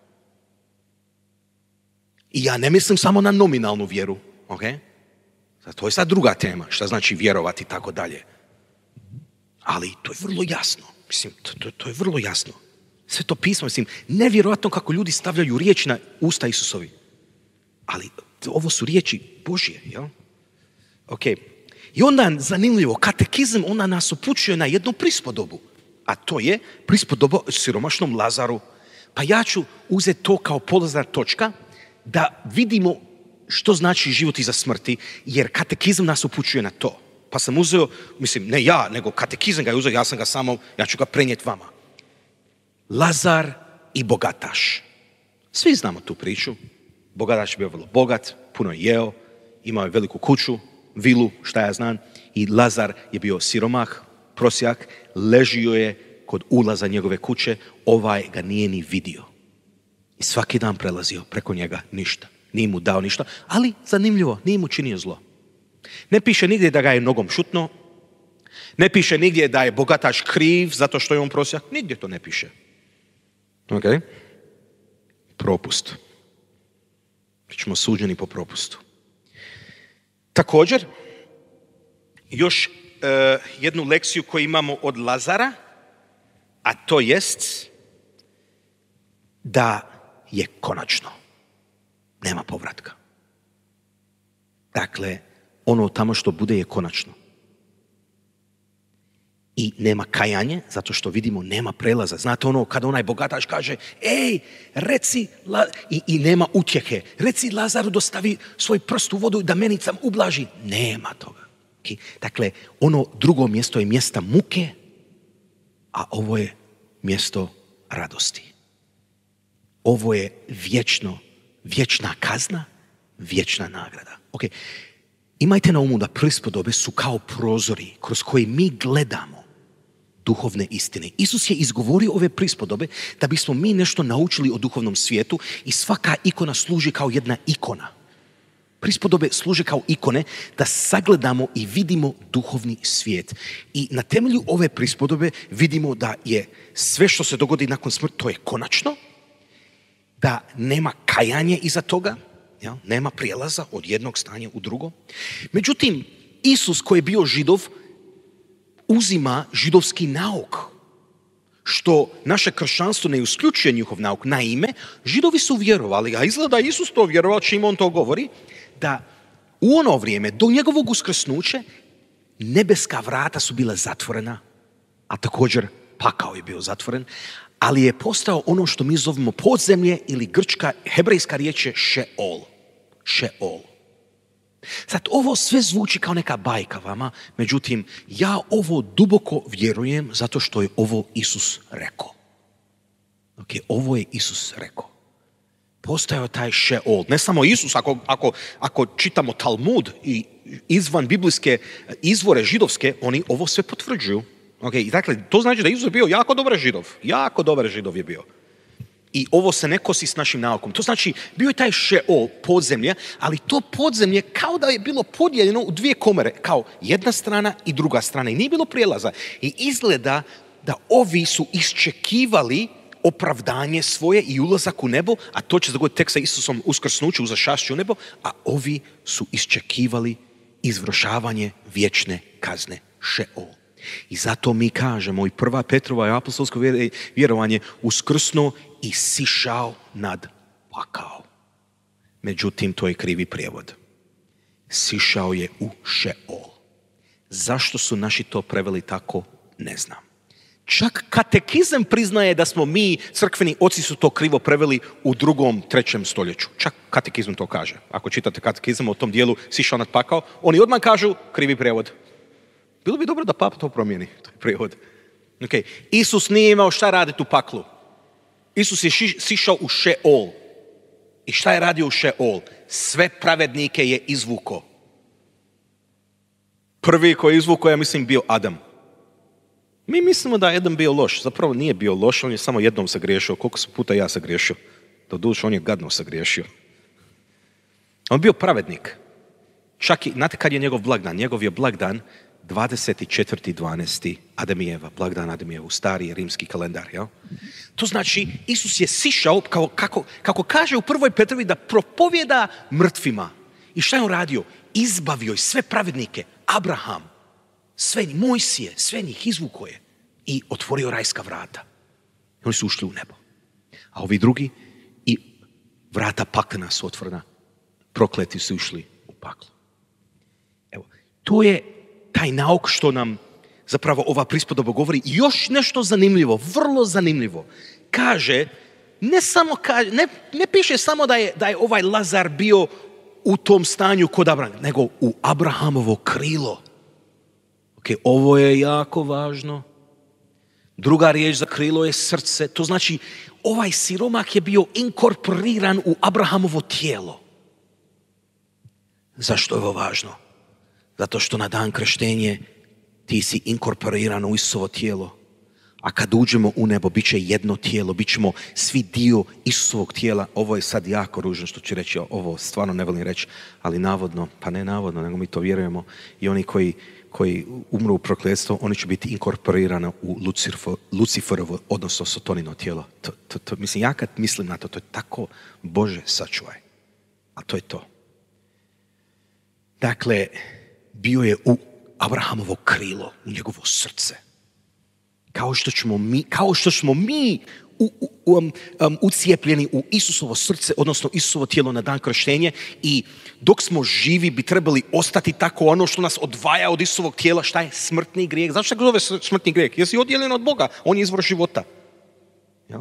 I ja ne mislim samo na nominalnu vjeru, ok? To je sad druga tema, šta znači vjerovati i tako dalje. Ali to je vrlo jasno, mislim, to, to, to je vrlo jasno. Sve to pismo, mislim, nevjerojatno kako ljudi stavljaju riječi na usta Isusovi. Ali ovo su riječi Božje, jel? Ok. I onda, zanimljivo, katekizam, onda nas upućuje na jednu prispodobu. A to je prispodoba siromašnom Lazaru. Pa ja ću uzeti to kao polazna točka da vidimo što znači život iza smrti, jer katekizam nas upućuje na to. Pa sam uzeo, mislim, ne ja, nego katekizam ga je uzeo, ja sam ga samo, ja ću ga prenijeti vama. Lazar i bogataš. Svi znamo tu priču. Bogataš je bio vrlo bogat, puno je jeo, imao je veliku kuću, vilu, šta ja znam, i Lazar je bio siromah, prosjak, ležio je kod ulaza njegove kuće, ovaj ga nije ni vidio. I svaki dan prelazio preko njega, ništa. Nije mu dao ništa, ali zanimljivo, nije mu činio zlo. Ne piše nigdje da ga je nogom šutno, ne piše nigdje da je bogataš kriv zato što je on prosjak, nigdje to ne piše. Ok? Propust. Mi ćemo suđeni po propustu. Također, još uh, jednu lekciju koju imamo od Lazara, a to jest da je konačno. Nema povratka. Dakle, ono tamo što bude je konačno. I nema kajanje, zato što vidimo nema prelaza. Znate ono kada onaj bogataš kaže, ej, reci, La... I, i nema utjehe, reci Lazaru dostavi svoj prst u vodu da menicam ublaži. Nema toga. Okay? Dakle, ono drugo mjesto je mjesta muke, a ovo je mjesto radosti. Ovo je vječno, vječna kazna, vječna nagrada. Okay. Imajte na umu da prispodobe su kao prozori kroz koje mi gledamo duhovne istine. Isus je izgovorio ove prispodobe da bismo mi nešto naučili o duhovnom svijetu i svaka ikona služi kao jedna ikona. Prispodobe služe kao ikone da sagledamo i vidimo duhovni svijet. I na temelju ove prispodobe vidimo da je sve što se dogodi nakon smrti, to je konačno, da nema kajanje iza toga, ja, nema prijelaza od jednog stanja u drugo. Međutim, Isus koji je bio Židov uzima židovski nauk, što naše kršćanstvo ne isključuje njihov nauk. Naime, Židovi su vjerovali, a izgleda Isus to vjerovao čim on to govori, da u ono vrijeme, do njegovog uskrsnuća, nebeska vrata su bila zatvorena, a također pakao je bio zatvoren, ali je postao ono što mi zovemo podzemlje ili grčka, hebrejska riječ je Šeol. Šeol. Sad, ovo sve zvuči kao neka bajka vama, međutim, ja ovo duboko vjerujem zato što je ovo Isus rekao. Ok, ovo je Isus rekao. Postojao taj Šeol. Ne samo Isus, ako, ako, ako čitamo Talmud i izvan biblijske izvore židovske, oni ovo sve potvrđuju. Okay, dakle, to znači da Isus je bio jako dobar Židov. Jako dobar Židov je bio. I ovo se ne kosi s našim naukom. To znači, bio je taj Šeol, podzemlje, ali to podzemlje kao da je bilo podijeljeno u dvije komore, kao jedna strana i druga strana. I nije bilo prijelaza. I izgleda da ovi su iščekivali opravdanje svoje i ulazak u nebo, a to će se dogoditi tek sa Isusom uskrsnuću uz zašašću u nebo, a ovi su iščekivali izvršavanje vječne kazne Šeol. I zato mi kažemo i prva Petrova i apostolsko vjerovanje uskrsnuo i sišao nad pakao. Međutim, to je krivi prijevod. Sišao je u Šeol. Zašto su naši to preveli tako, ne znam. Čak katekizam priznaje da smo mi, crkveni oci su to krivo preveli u drugom, trećem stoljeću. Čak katekizam to kaže. Ako čitate katekizam o tom dijelu sišao nad pakao, oni odmah kažu krivi prijevod. Bilo bi dobro da papa to promijeni, to je prijevod. Okay. Isus nije imao šta raditi u paklu. Isus je ši, sišao u Šeol. I šta je radio u Šeol? Sve pravednike je izvuko. Prvi koji je izvuko, ja mislim, bio Adam. Mi mislimo da je Adam bio loš. Zapravo nije bio loš, on je samo jednom sagriješio. Koliko su puta ja sagriješio? Doduše, on je gadno sagriješio. On bio pravednik. Čak i, znate kad je njegov blagdan? Njegov je blagdan dvadeset četvrti dvanaesti Adamijeva, blagdan Adamijevu, stari rimski kalendar. Jel? To znači, Isus je sišao, kao, kako, kako kaže u prvoj Petrovi, da propovjeda mrtvima. I šta je on radio? Izbavio je sve pravednike. Abraham, sve Mojsije, sve njih izvuko je i otvorio rajska vrata. I oni su ušli u nebo. A ovi drugi i vrata pakla su otvorena. Prokleti su ušli u paklo. Evo, to je taj nauk što nam zapravo ova prispodoba govori. Još nešto zanimljivo, vrlo zanimljivo. Kaže, ne samo kaže, ne, ne piše samo da je, da je ovaj Lazar bio u tom stanju kod Abrahama, nego u Abrahamovo krilo. Ok, ovo je jako važno. Druga riječ za krilo je srce. To znači, ovaj siromak je bio inkorporiran u Abrahamovo tijelo. Zašto je ovo važno? Zato što na dan krštenje ti si inkorporiran u Isusovo tijelo. A kad uđemo u nebo, bit će jedno tijelo, bit ćemo svi dio Isusovog tijela. Ovo je sad jako ružno što ću reći, ovo stvarno ne volim reći, ali navodno, pa ne navodno, nego mi to vjerujemo. I oni koji, koji umru u prokletstvo, oni će biti inkorporirani u Luciferovo, odnosno Sotonino tijelo. To, to, to, mislim, ja kad mislim na to, to je tako, Bože, sačuvaj. A to je to. Dakle, bio je u Abrahamovo krilo, u njegovo srce. Kao što ćemo mi, kao što smo mi u, u, um, um, ucijepljeni u Isusovo srce, odnosno Isusovo tijelo na dan krštenja, i dok smo živi bi trebali ostati tako. Ono što nas odvaja od Isusovog tijela, šta je smrtni grijeh? Zašto se zove smrtni grijeh? Jesi odjeljen od Boga, on je izvor života. Jel?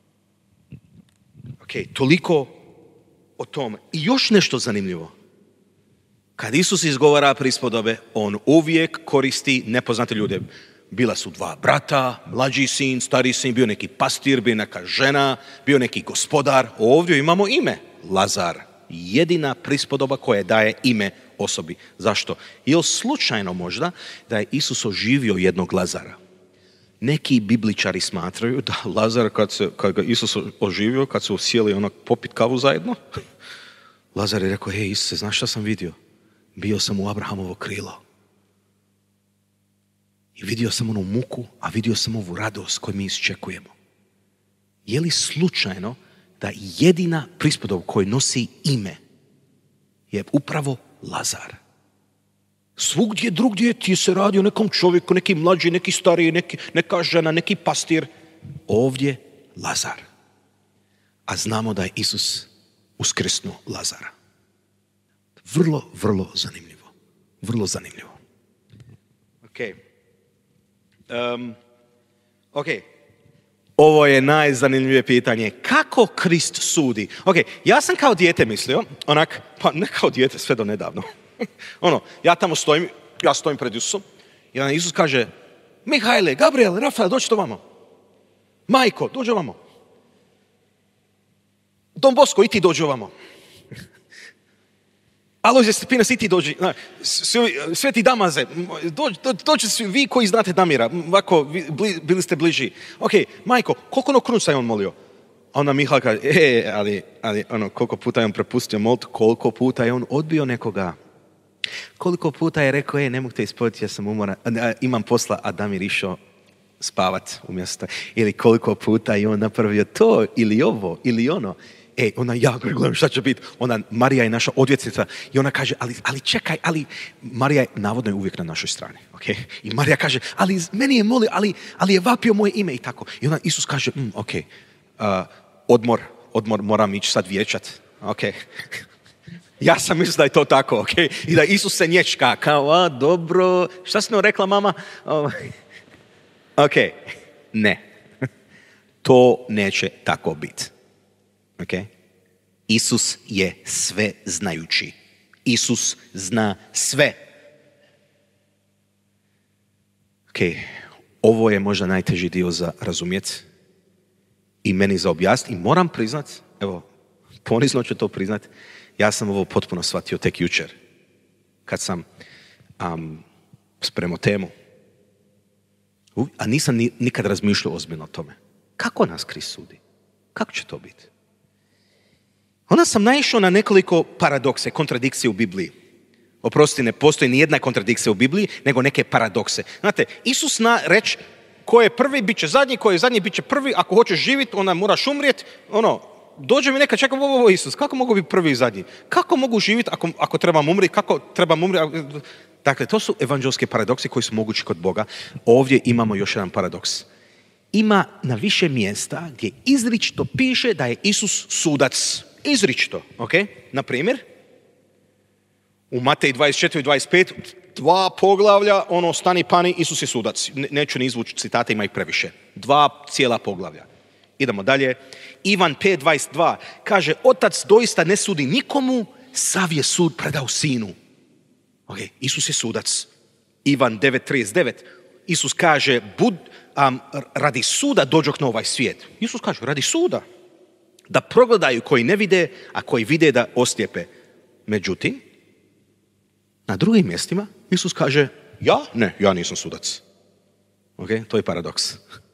Ok, toliko o tome. I još nešto zanimljivo. Kad Isus izgovara prispodobe, on uvijek koristi nepoznate ljude. Bila su dva brata, mlađi sin, stari sin, bio neki pastir, bio neka žena, bio neki gospodar. Ovdje imamo ime, Lazar. Jedina prispodoba koja daje ime osobi. Zašto? Je slučajno možda da je Isus oživio jednog Lazara? Neki bibličari smatraju da Lazar, kad, se, kad ga Isus oživio, kad su sjeli onak popit kavu zajedno, Lazar je rekao, hej Isuse, znaš šta sam vidio? Bio sam u Abrahamovo krilo. I vidio sam onu muku, a vidio sam ovu radost koju mi iščekujemo. Je li slučajno da jedina prispodoba koja nosi ime je upravo Lazar? Svugdje drugdje ti se radi o nekom čovjeku, neki mlađi, neki stariji, neki, neka žena, neki pastir. Ovdje Lazar. A znamo da je Isus uskrsnuo Lazara. Vrlo, vrlo zanimljivo. Vrlo zanimljivo. Ok. Um, ok. Ovo je najzanimljivije pitanje. Kako Krist sudi? Ok, ja sam kao dijete mislio, onak, pa ne kao dijete, sve do nedavno. ono, ja tamo stojim, ja stojim pred Isusom i onda Isus kaže, Mihajle, Gabriel, Rafael, dođite ovamo. Majko, dođi ovamo. Don Bosko, i ti dođi ovamo. Alojzije Stepinac, i ti dođi. Sveti Damaze, dođi, dođi svi vi koji znate Damira. Ovako, bili, bili ste bliži. Ok, Majko, koliko ono kruca je on molio? A onda Mihajl kaže, e, ali, ali ono, koliko puta je on prepustio moliti, koliko puta je on odbio nekoga. Koliko puta je rekao, e, ne mogu te ispoditi, ja sam umoran, imam posla, a Damir išao spavat umjesto. Ili koliko puta je on napravio to, ili ovo, ili ono. E, ona, ja gledam šta će biti. Ona, Marija je naša odvjetnica i ona kaže, ali, ali čekaj, ali Marija je navodno je uvijek na našoj strani. Okay? I Marija kaže, ali meni je molio, ali, ali je vapio moje ime i tako. I onda Isus kaže, mm, ok, uh, odmor, odmor, moram ići sad vječat. Ok. Ja sam mislio da je to tako, ok. I da Isus se nječka, kao, a, dobro, šta si nam rekla mama? Oh. Ok, ne. To neće tako biti. Okay. Isus je sve znajući. Isus zna sve. Ok, ovo je možda najteži dio za razumjeti i meni za objasniti. I moram priznat, evo, ponizno ću to priznati, ja sam ovo potpuno shvatio tek jučer, kad sam um, spremao temu. A nisam ni, nikad razmišljao ozbiljno o tome. Kako nas Krist sudi? Kako će to biti? Onda sam naišao na nekoliko paradokse, kontradikcije u Bibliji. Oprosti, ne postoji ni jedna kontradikcija u Bibliji, nego neke paradokse. Znate, Isus zna reći, ko je prvi, bit će zadnji, ko je zadnji, bit će prvi, ako hoćeš živjeti, onda moraš umrijeti. Ono, dođe mi neka, čekam, ovo, ovo, Isus, kako mogu biti prvi i zadnji? Kako mogu živjeti ako, ako trebam umrijeti? Kako trebam umrijeti? Dakle, to su evanđelske paradokse koji su mogući kod Boga. Ovdje imamo još jedan paradoks. Ima na više mjesta gdje izričito piše da je Isus sudac. Izričito, ok? Na primjer, u Matej dvadeset četiri dvadeset pet, dva poglavlja, ono, stani pani, Isus je sudac. Neću ni izvući citate, ima ih previše. Dva cijela poglavlja. Idemo dalje. Ivan pet dvadeset dva kaže, otac doista ne sudi nikomu, sav je sud predao sinu. Ok, Isus je sudac. Ivan devet trideset devet, Isus kaže, bud, um, radi suda dođok na ovaj svijet. Isus kaže, radi suda. Da progledaju koji ne vide, a koji vide da oslijepe. Međutim, na drugim mjestima Isus kaže, ja? Ne, ja nisam sudac. Ok, to je paradoks.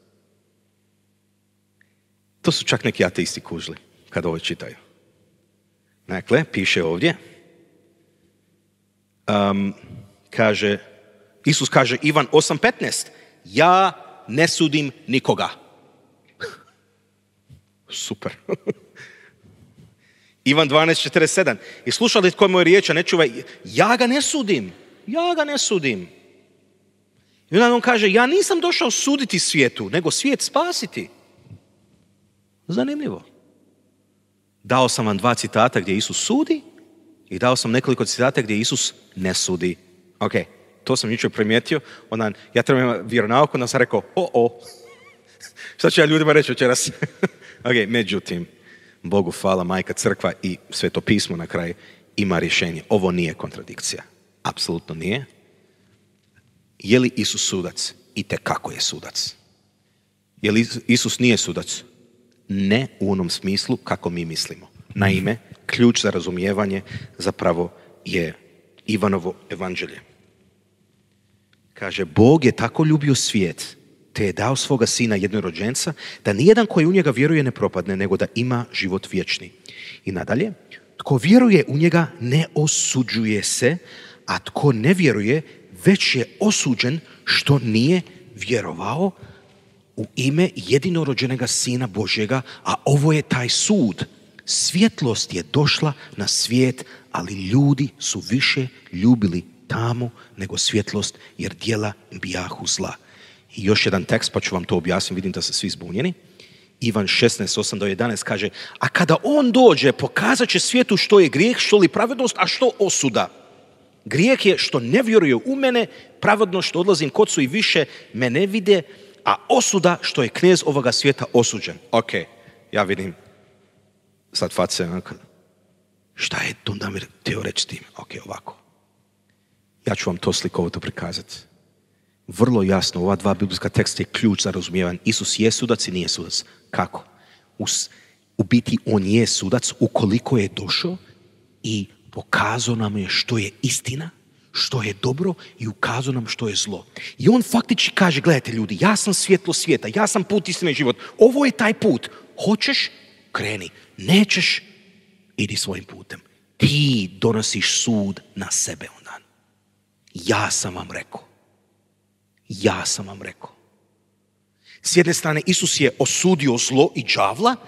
To su čak neki ateisti kužili kad ovo čitaju. Dakle, piše ovdje, um, kaže, Isus kaže, Ivan osam petnaest, ja ne sudim nikoga. Super. Ivan dvanaest četrdeset sedam, i slušali tko je moja riječ, a ne čuvaj, ja ga ne sudim, ja ga ne sudim. I onda on kaže, ja nisam došao suditi svijetu, nego svijet spasiti. Zanimljivo. Dao sam vam dva citata gdje Isus sudi i dao sam nekoliko citata gdje Isus ne sudi. Ok, to sam jučer primijetio. Onda, ja trebam vjeronauk, onda sam rekao, o, o. Šta ću ja ljudima reći večeras? Ok, međutim, Bogu hvala, majka crkva i sveto pismo na kraju ima rješenje. Ovo nije kontradikcija. Apsolutno nije. Je li Isus sudac? Itekako je sudac. Je li Isus nije sudac? Ne u onom smislu kako mi mislimo. Naime, ključ za razumijevanje zapravo je Ivanovo evanđelje. Kaže, Bog je tako ljubio svijet, te je dao svoga sina jednorođenca, da nijedan koji u njega vjeruje ne propadne, nego da ima život vječni. I nadalje, tko vjeruje u njega ne osuđuje se, a tko ne vjeruje već je osuđen što nije vjerovao u ime jedinorođenega Sina Božjega, a ovo je taj sud. Svjetlost je došla na svijet, ali ljudi su više ljubili tamu nego svjetlost, jer djela bijahu zla. I još jedan tekst, pa ću vam to objasniti, vidim da ste svi zbunjeni. Ivan šesnaest osam do jedanaest kaže, a kada on dođe, pokazat će svijetu što je grijeh, što li pravednost, a što osuda. Grijeh je što ne vjeruju u mene, pravednost što odlazim kod su i više me ne vide, a osuda što je knez ovoga svijeta osuđen. Ok, ja vidim sad face, šta je to da mi teo reći s tim? Ok, ovako. Ja ću vam to slikovito prikazati. Vrlo jasno, ova dva biblijska teksta je ključ za razumijevanje. Isus je sudac i nije sudac. Kako? Us, u biti on je sudac ukoliko je došao i pokazao nam je što je istina, što je dobro i ukazao nam što je zlo. I on faktički kaže, gledajte ljudi, ja sam svjetlo svijeta, ja sam put, istina i život. Ovo je taj put. Hoćeš? Kreni. Nećeš? Idi svojim putem. Ti donosiš sud na sebe ondan. Ja sam vam rekao. Ja sam vam rekao. S jedne strane, Isus je osudio zlo i đavla,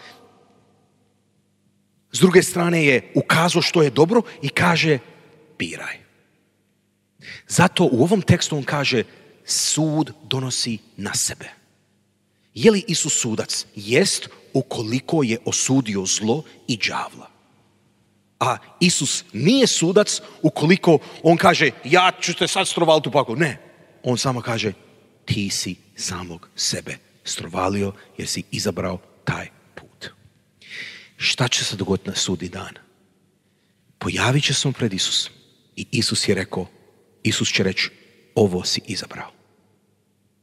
s druge strane je ukazao što je dobro i kaže, biraj. Zato u ovom tekstu on kaže, sud donosi na sebe. Je li Isus sudac? Jest, ukoliko je osudio zlo i đavla. A Isus nije sudac ukoliko on kaže, ja ću te sad strovaliti u paklu. Ne. On samo kaže, ti si samog sebe strovalio jer si izabrao taj put. Šta će se dogoditi na sudnji dan? Pojavit će se on pred Isusom i Isus je rekao, Isus će reći, ovo si izabrao.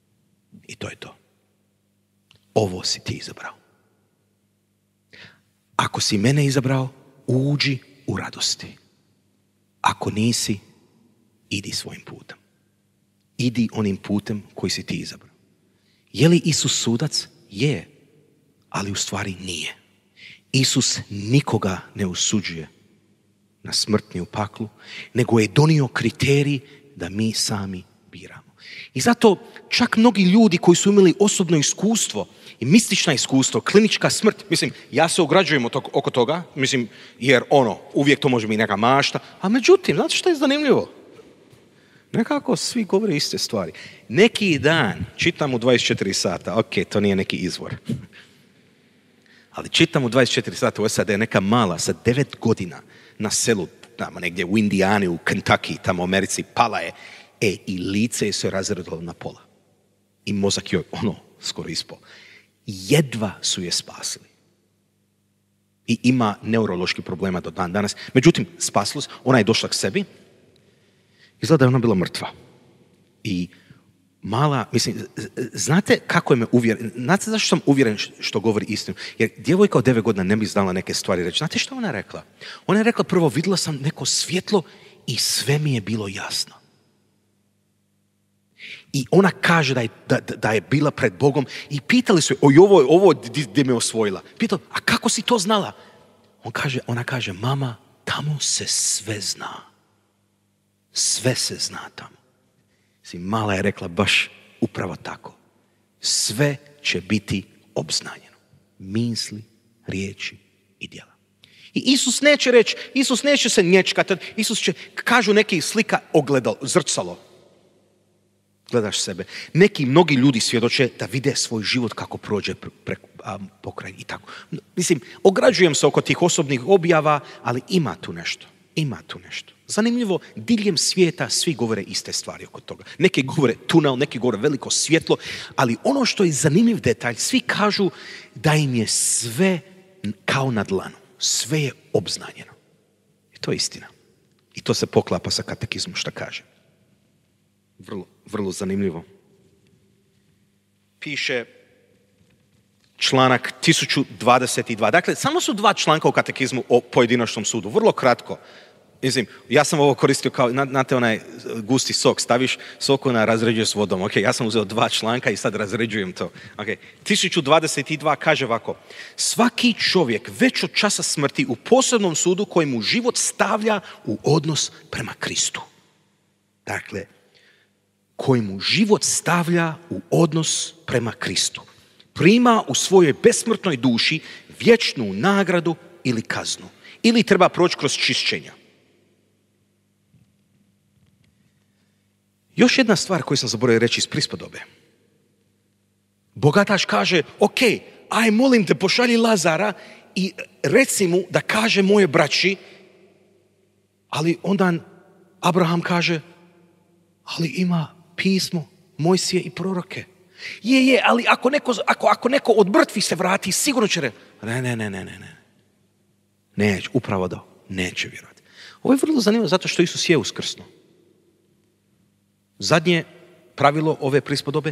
I to je to. Ovo si ti izabrao. Ako si mene izabrao, uđi u radosti. Ako nisi, idi svojim putem. Idi onim putem koji si ti izabrao. Je li Isus sudac? Je, ali u stvari nije. Isus nikoga ne osuđuje na smrt ni u paklu, nego je donio kriterij da mi sami biramo. I zato čak mnogi ljudi koji su imali osobno iskustvo i mistično iskustvo, klinička smrt, mislim, ja se ograđujem oko toga, mislim, jer ono, uvijek to može biti neka mašta, a međutim, znate što je zanimljivo? Nekako svi govore iste stvari. Neki dan čitam u dvadeset četiri sata, ok, to nije neki izvor. Ali čitam u dvadeset četiri sata u S A D neka mala sa devet godina na selu, tamo negdje u Indijani, u Kentucky, tamo u Americi, pala je. E, i lice je se razredilo na pola. I mozak joj, ono, skoro ispao. Jedva su je spasili. I ima neuroloških problema do dan danas. Međutim, spasilo se, ona je došla k sebi. Izgleda da je ona bila mrtva. I mala, mislim, znate kako je me uvjeren, znate zašto sam uvjeren što govori istinu? Jer djevojka od devet godina ne bi znala neke stvari reći. Znate što ona rekla? Ona je rekla, prvo vidjela sam neko svjetlo i sve mi je bilo jasno. I ona kaže da je, da, da je bila pred Bogom i pitali su je, oj, ovo, ovo gdje me osvojila. Pitao, a kako si to znala? On kaže, ona kaže, mama, tamo se sve zna. Sve se zna tamo. Si mala je rekla baš upravo tako. Sve će biti obznanjeno. Misli, riječi i djela. I Isus neće reći, Isus neće se nječkati, Isus će, kažu neki slika ogledalo, zrcalo. Gledaš sebe. Neki, mnogi ljudi svjedoče da vide svoj život kako prođe pre, a, pokraj i tako. Mislim, ograđujem se oko tih osobnih objava, ali ima tu nešto. Ima tu nešto. Zanimljivo, diljem svijeta svi govore iste stvari oko toga. Neki govore tunel, neki govore veliko svjetlo, ali ono što je zanimljiv detalj, svi kažu da im je sve kao na dlanu. Sve je obznanjeno. I to je istina. I to se poklapa sa katekizmom što kaže. Vrlo, vrlo zanimljivo. Piše članak tisuću dvadeset dva. Dakle, samo su dva članka u katekizmu o pojedinačnom sudu. Vrlo kratko. Mislim, ja sam ovo koristio kao, znate onaj gusti sok, staviš sok, ona razređuje s vodom. Ok, ja sam uzeo dva članka i sad razređujem to. Ok, tisuću dvadeset dva kaže ovako. Svaki čovjek već od časa smrti u posebnom sudu koji mu život stavlja u odnos prema Kristu. Dakle, koji mu život stavlja u odnos prema Kristu. Prima u svojoj besmrtnoj duši vječnu nagradu ili kaznu. Ili treba proći kroz čišćenja. Još jedna stvar koju sam zaboravio reći iz prispodobe. Bogataš kaže, ok, aj molim te pošalji Lazara i reci mu da kaže moje braći, ali onda Abraham kaže, ali ima pismo, Mojsije i proroke. Je, je, ali ako neko, ako, ako neko od mrtvih se vrati, sigurno će reći, ne, ne, ne, ne, ne, ne. Neće, upravo da, neće vjerovati. Ovo je vrlo zanimljivo zato što Isus je uskrsnuo. Zadnje pravilo ove prispodobe,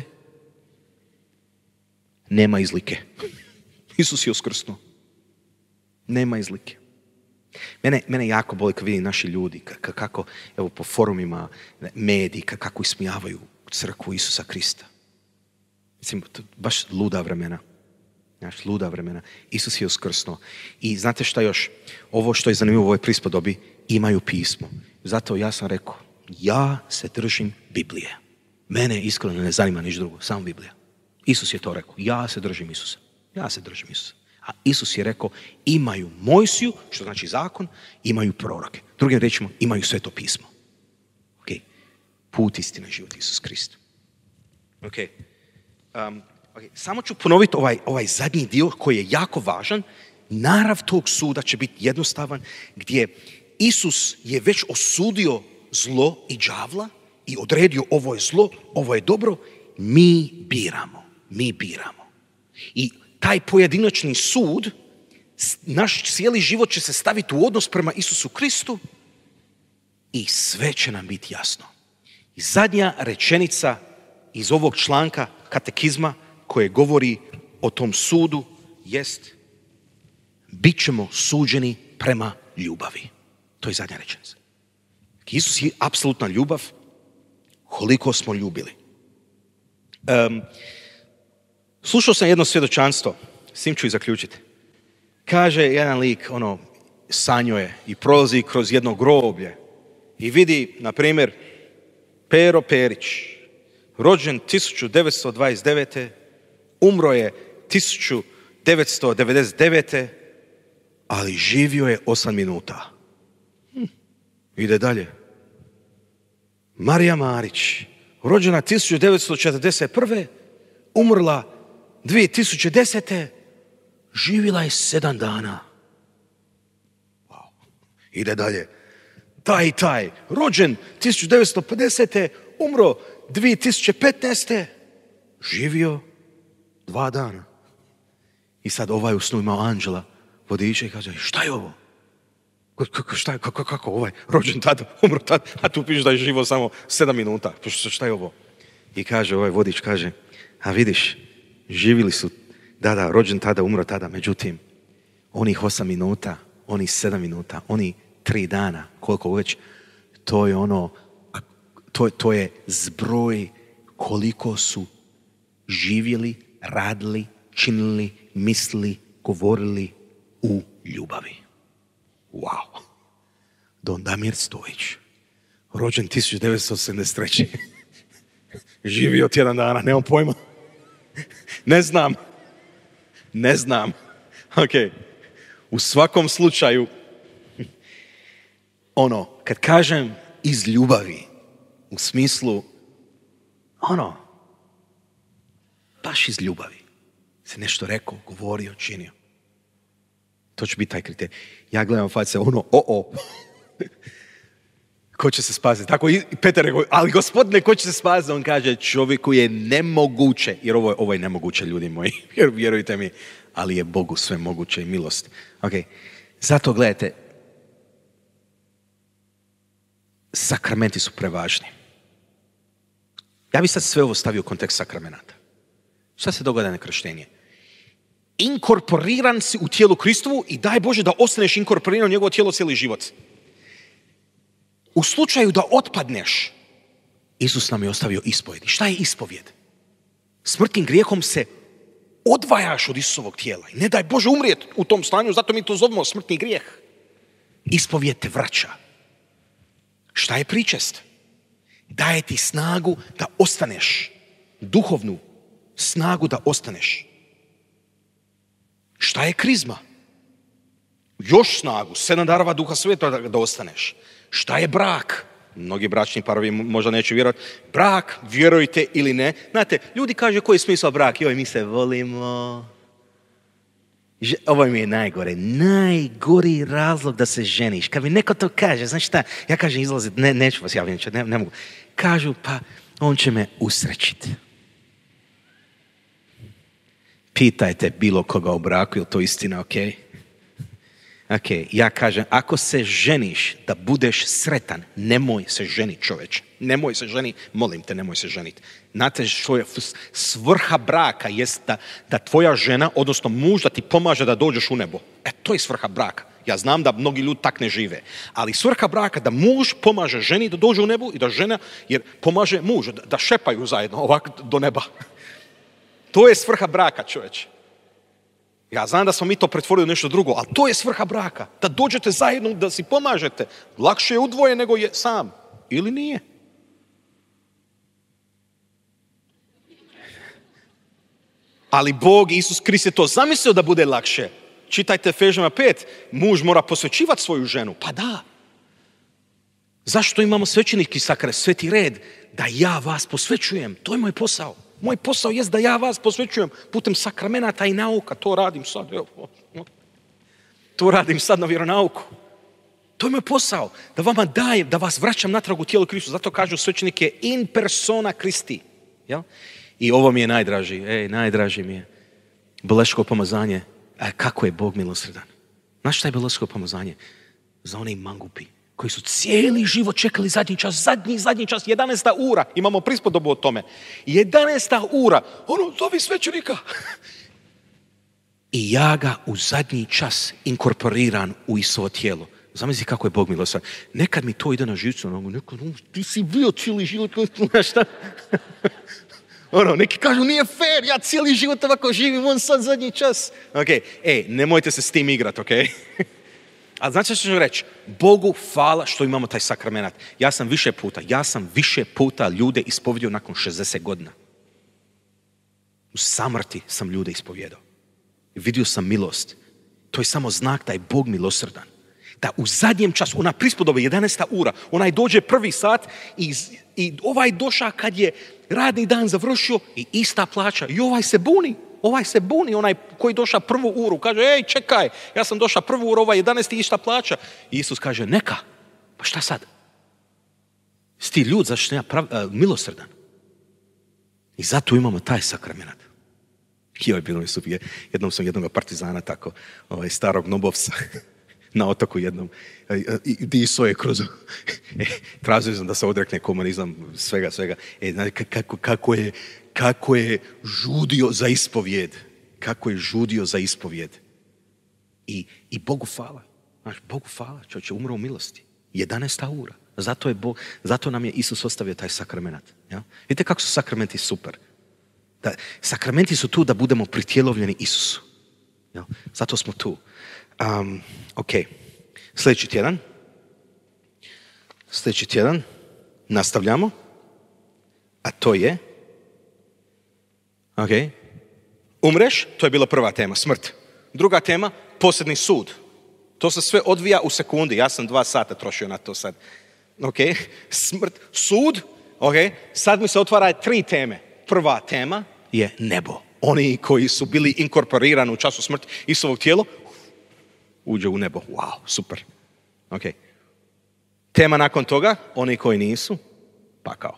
nema izlike. Isus je uskrsnuo. Nema izlike. Mene, mene jako boli kad vidim naši ljudi, kako, evo po forumima, mediji, kako ismijavaju crkvu Isusa Krista. Mislim, to baš luda vremena. Znaš, luda vremena. Isus je uskrsnuo. I znate šta još? Ovo što je zanimljivo u ovoj prispodobi, imaju pismo. Zato ja sam rekao, ja se držim Biblije. Mene iskreno ne zanima niš drugo, samo Biblija. Isus je to rekao, ja se držim Isusa. Ja se držim Isusa. A Isus je rekao, imaju Mojsiju, što znači zakon, imaju proroke. Drugim rečima, imaju sveto pismo. Ok. Put, istina i život, Isus Krist. Ok. Um, okay. Samo ću ponoviti ovaj, ovaj zadnji dio koji je jako važan. Narav tog suda će biti jednostavan, gdje Isus je već osudio zlo i đavla i odredio ovo je zlo, ovo je dobro. Mi biramo. Mi biramo. I taj pojedinačni sud, naš cijeli život će se staviti u odnos prema Isusu Kristu i sve će nam biti jasno. I zadnja rečenica iz ovog članka katekizma koje govori o tom sudu jest bit ćemo suđeni prema ljubavi. To je zadnja rečenica. Isus je apsolutna ljubav, koliko smo ljubili. Um, slušao sam jedno svjedočanstvo, s tim ću i zaključiti. Kaže jedan lik, ono, sanjuje i prolazi kroz jedno groblje i vidi, na primjer, Pero Perić, rođen tisuću devetsto dvadeset devete. Umro je tisuću devetsto devedeset devete. ali živio je osam minuta. Hm. Ide dalje. Marija Marić, rođena tisuću devetsto četrdeset prve. umrla dvije tisuće desete. živjela je sedam dana. Wow. Ide dalje. Taj i taj, rođen tisuću devetsto pedesete. umro dvije tisuće petnaeste. živio dva dana. I sad ovaj u snu imao anđela, vodiča i kaže, šta je ovo? Kako, šta je, kako, kako ovaj, rođen tada, umro tada, a tu piše da je živo samo sedam minuta. Šta je ovo? I kaže, ovaj vodič kaže, a vidiš, živjeli su, da, da, rođen tada, umro tada, međutim, onih osam minuta, onih sedam minuta, oni tri dana, koliko već, to je ono, to, to je zbroj koliko su živjeli, radili, činili, mislili, govorili u ljubavi. Wow. Don Damir Stojić, rođen tisuću devetsto sedamdeset treće. Živio tjedan dana, nemam pojma. Ne znam. Ne znam. Ok. U svakom slučaju, ono, kad kažem iz ljubavi, u smislu, ono, baš iz ljubavi, se nešto rekao, govorio, činio. To će biti taj kriterij. Ja gledam face, ono, o, o. Ko će se spasiti? Tako i Petar rekao, ali gospodine, ko će se spasiti? On kaže, čovjeku je nemoguće, jer ovo, ovo je nemoguće, ljudi moji, jer vjerujte mi, ali je Bogu sve moguće i milost. Ok, zato gledajte, sakramenti su prevažni. Ja bih sad sve ovo stavio u kontekst sakramenata. Šta se događa na krštenje? Inkorporiran si u tijelu Kristovu i daj Bože da ostaneš inkorporiran u njegovo tijelo cijeli život. U slučaju da otpadneš, Isus nam je ostavio ispovjed. Šta je ispovjed? Smrtnim grijehom se odvajaš od Isusovog tijela. I ne daj Bože umrijeti u tom stanju, zato mi to zovemo smrtni grijeh. Ispovjed te vraća. Šta je pričest? Daje ti snagu da ostaneš. Duhovnu snagu da ostaneš. Šta je krizma? Još snagu, sedam darova Duha Sveta da, da ostaneš. Šta je brak? Mnogi bračni parovi možda neće vjerovati. Brak, vjerujte ili ne. Znate, ljudi kažu koji je smisao brak? Joj, mi se volimo. Ovo mi je najgore. Najgori razlog da se ženiš. Kad mi neko to kaže, znaš šta? Ja kažem izlaziti, ne, neću vas javljati, ne, ne mogu. Kažu, pa on će me usrećiti. Pitajte bilo koga u braku, je li to istina, ok? Ok, ja kažem, ako se ženiš da budeš sretan, nemoj se ženiti, čoveče. Nemoj se ženiti, molim te, nemoj se ženiti. Znate što je svrha braka jest da, da tvoja žena, odnosno muž, da ti pomaže da dođeš u nebo. E, to je svrha braka. Ja znam da mnogi ljudi tak ne žive. Ali svrha braka da muž pomaže ženi da dođe u nebo i da žena, jer pomaže mužu, da, da šepaju zajedno ovako do neba. To je svrha braka, čovječe. Ja znam da smo mi to pretvorili u nešto drugo, ali to je svrha braka. Da dođete zajedno, da si pomažete. Lakše je udvoje nego je sam. Ili nije? Ali Bog, Isus Krist je to zamislio da bude lakše. Čitajte Efežanima pet. Muž mora posvećivati svoju ženu. Pa da. Zašto imamo svećeniki sakre, sveti red? Da ja vas posvećujem. To je moj posao. Moj posao jest da ja vas posvećujem putem sakramenata i nauka. To radim sad. Evo. To radim sad na vjeronauku. To je moj posao. Da vama dajem, da vas vraćam natrag u tijelo Kristu. Zato kažu svećenike in persona Christi. Jel? I ovo mi je najdraži. Ej, najdraži mi je. Beleško pomazanje. A kako je Bog milosredan. Znaš šta je beleško pomazanje? Za one mangupi koji su cijeli život čekali zadnji čas, zadnji, zadnji čas, jedanaesta ura. Imamo prispodobu o tome. jedanaesta ura. Ono, zovi svećenika. i ja ga u zadnji čas inkorporiran u Isusovo tijelo. Zamisli kako je Bog milosrdan. Nekad mi to ide na živcu, ono, nekad, ti si bio cijeli život, znaš šta? Ono, neki kažu, nije fair, ja cijeli život ovako živim, on sad zadnji čas. Ok, ej, nemojte se s tim igrat, ok? Ali znači što ću reći? Bogu hvala što imamo taj sakrament. Ja sam više puta, ja sam više puta ljude ispovjedio nakon šezdeset godina. U samrti sam ljude ispovjedao. Vidio sam milost. To je samo znak da je Bog milosrdan. Da u zadnjem času, ona prispodoba, jedanaesta ura, onaj dođe prvi sat i, i ovaj došao kad je radni dan završio i ista plaća. I ovaj se buni, ovaj se buni, onaj koji došao prvu uru. Kaže, ej, čekaj, ja sam došao prvu uru, ovaj jedanaesti ista plaća. I Isus kaže, neka, pa šta sad? Si ti ljud, zašto sam ja prav, uh, milosrdan? I zato imamo taj sakrament. Joj, bilo mi super. Jednom sam jednog partizana tako, ovaj, starog nobovca, na otoku jednom, i diso je kroz, e, tražio sam da se odrekne komunizam, svega, svega. E, znači, kako, kako, je, kako je žudio za ispovjed. Kako je žudio za ispovjed. I, i Bogu hvala. Znaš, Bogu hvala, čovječe, umro u milosti. jedanaesta ura. Zato, je Bog, zato nam je Isus ostavio taj sakrament. Ja? Vidite kako su sakramenti super. Da, sakramenti su tu da budemo pritjelovljeni Isusu. Ja? Zato smo tu. Um, ok, sljedeći tjedan. Sljedeći tjedan nastavljamo. A to je ok, umreš, to je bila prva tema, smrt. Druga tema, posljednji sud. To se sve odvija u sekundi. Ja sam dva sata trošio na to sad. Ok, smrt, sud. Ok, sad mi se otvara tri teme. Prva tema je nebo. Oni koji su bili inkorporirani u času smrti Isusovog tijela, uđe u nebo. Wow, super. Ok. Tema nakon toga, oni koji nisu, pakao.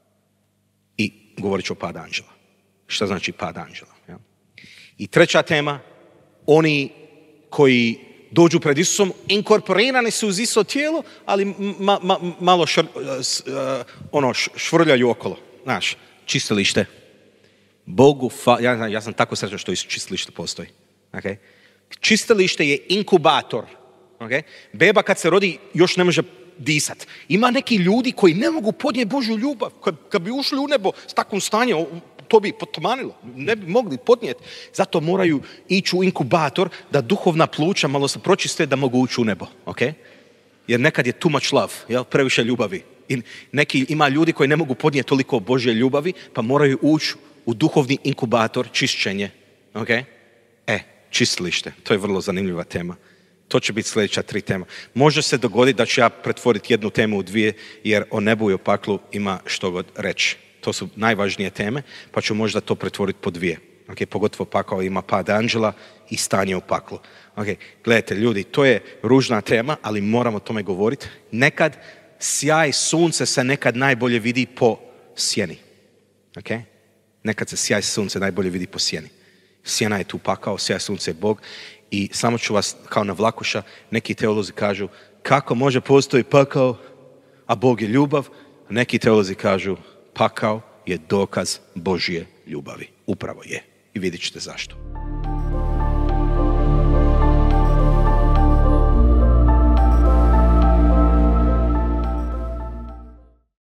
I govorit ću o pad anđela. Šta znači pad anđela? Ja? I treća tema, oni koji dođu pred Isusom, inkorporirani su uz Isusovo tijelo, ali ma, ma, malo šr, uh, ono, švrljaju okolo. Znaš, čistilište. Bogu, fa, ja, ja sam tako srećan što čistilište postoji. Okay? Čistilište je inkubator. Okay? Beba kad se rodi još ne može disat. Ima neki ljudi koji ne mogu podnijeti Božju ljubav. Kad, kad bi ušli u nebo s takvom stanjem, to bi potmanilo. Ne bi mogli podnijeti. Zato moraju ići u inkubator da duhovna pluća malo se pročiste da mogu ući u nebo. Okay? Jer nekad je too much love, jel? Previše ljubavi. I neki, ima ljudi koji ne mogu podnijeti toliko Božje ljubavi, pa moraju ući u duhovni inkubator, čišćenje. Okay? E, čistilište. To je vrlo zanimljiva tema. To će biti sljedeća tri tema. Može se dogoditi da ću ja pretvoriti jednu temu u dvije, jer o nebu i o paklu ima što god reći. To su najvažnije teme, pa ću možda to pretvoriti po dvije. Okay? Pogotovo pakao ima pad anđela i stanje u paklu. Okay? Gledajte, ljudi, to je ružna tema, ali moramo o tome govoriti. Nekad sjaj sunce se nekad najbolje vidi po sjeni. Okay? Nekad se sjaj sunce najbolje vidi po sjeni. Sjena je tu pakao, sjaj sunce je Bog. I samo ću vas, kao na vlakuša, neki teolozi kažu kako može postojiti pakao, a Bog je ljubav. Neki teolozi kažu pakao je dokaz Božje ljubavi. Upravo je. I vidjet ćete zašto.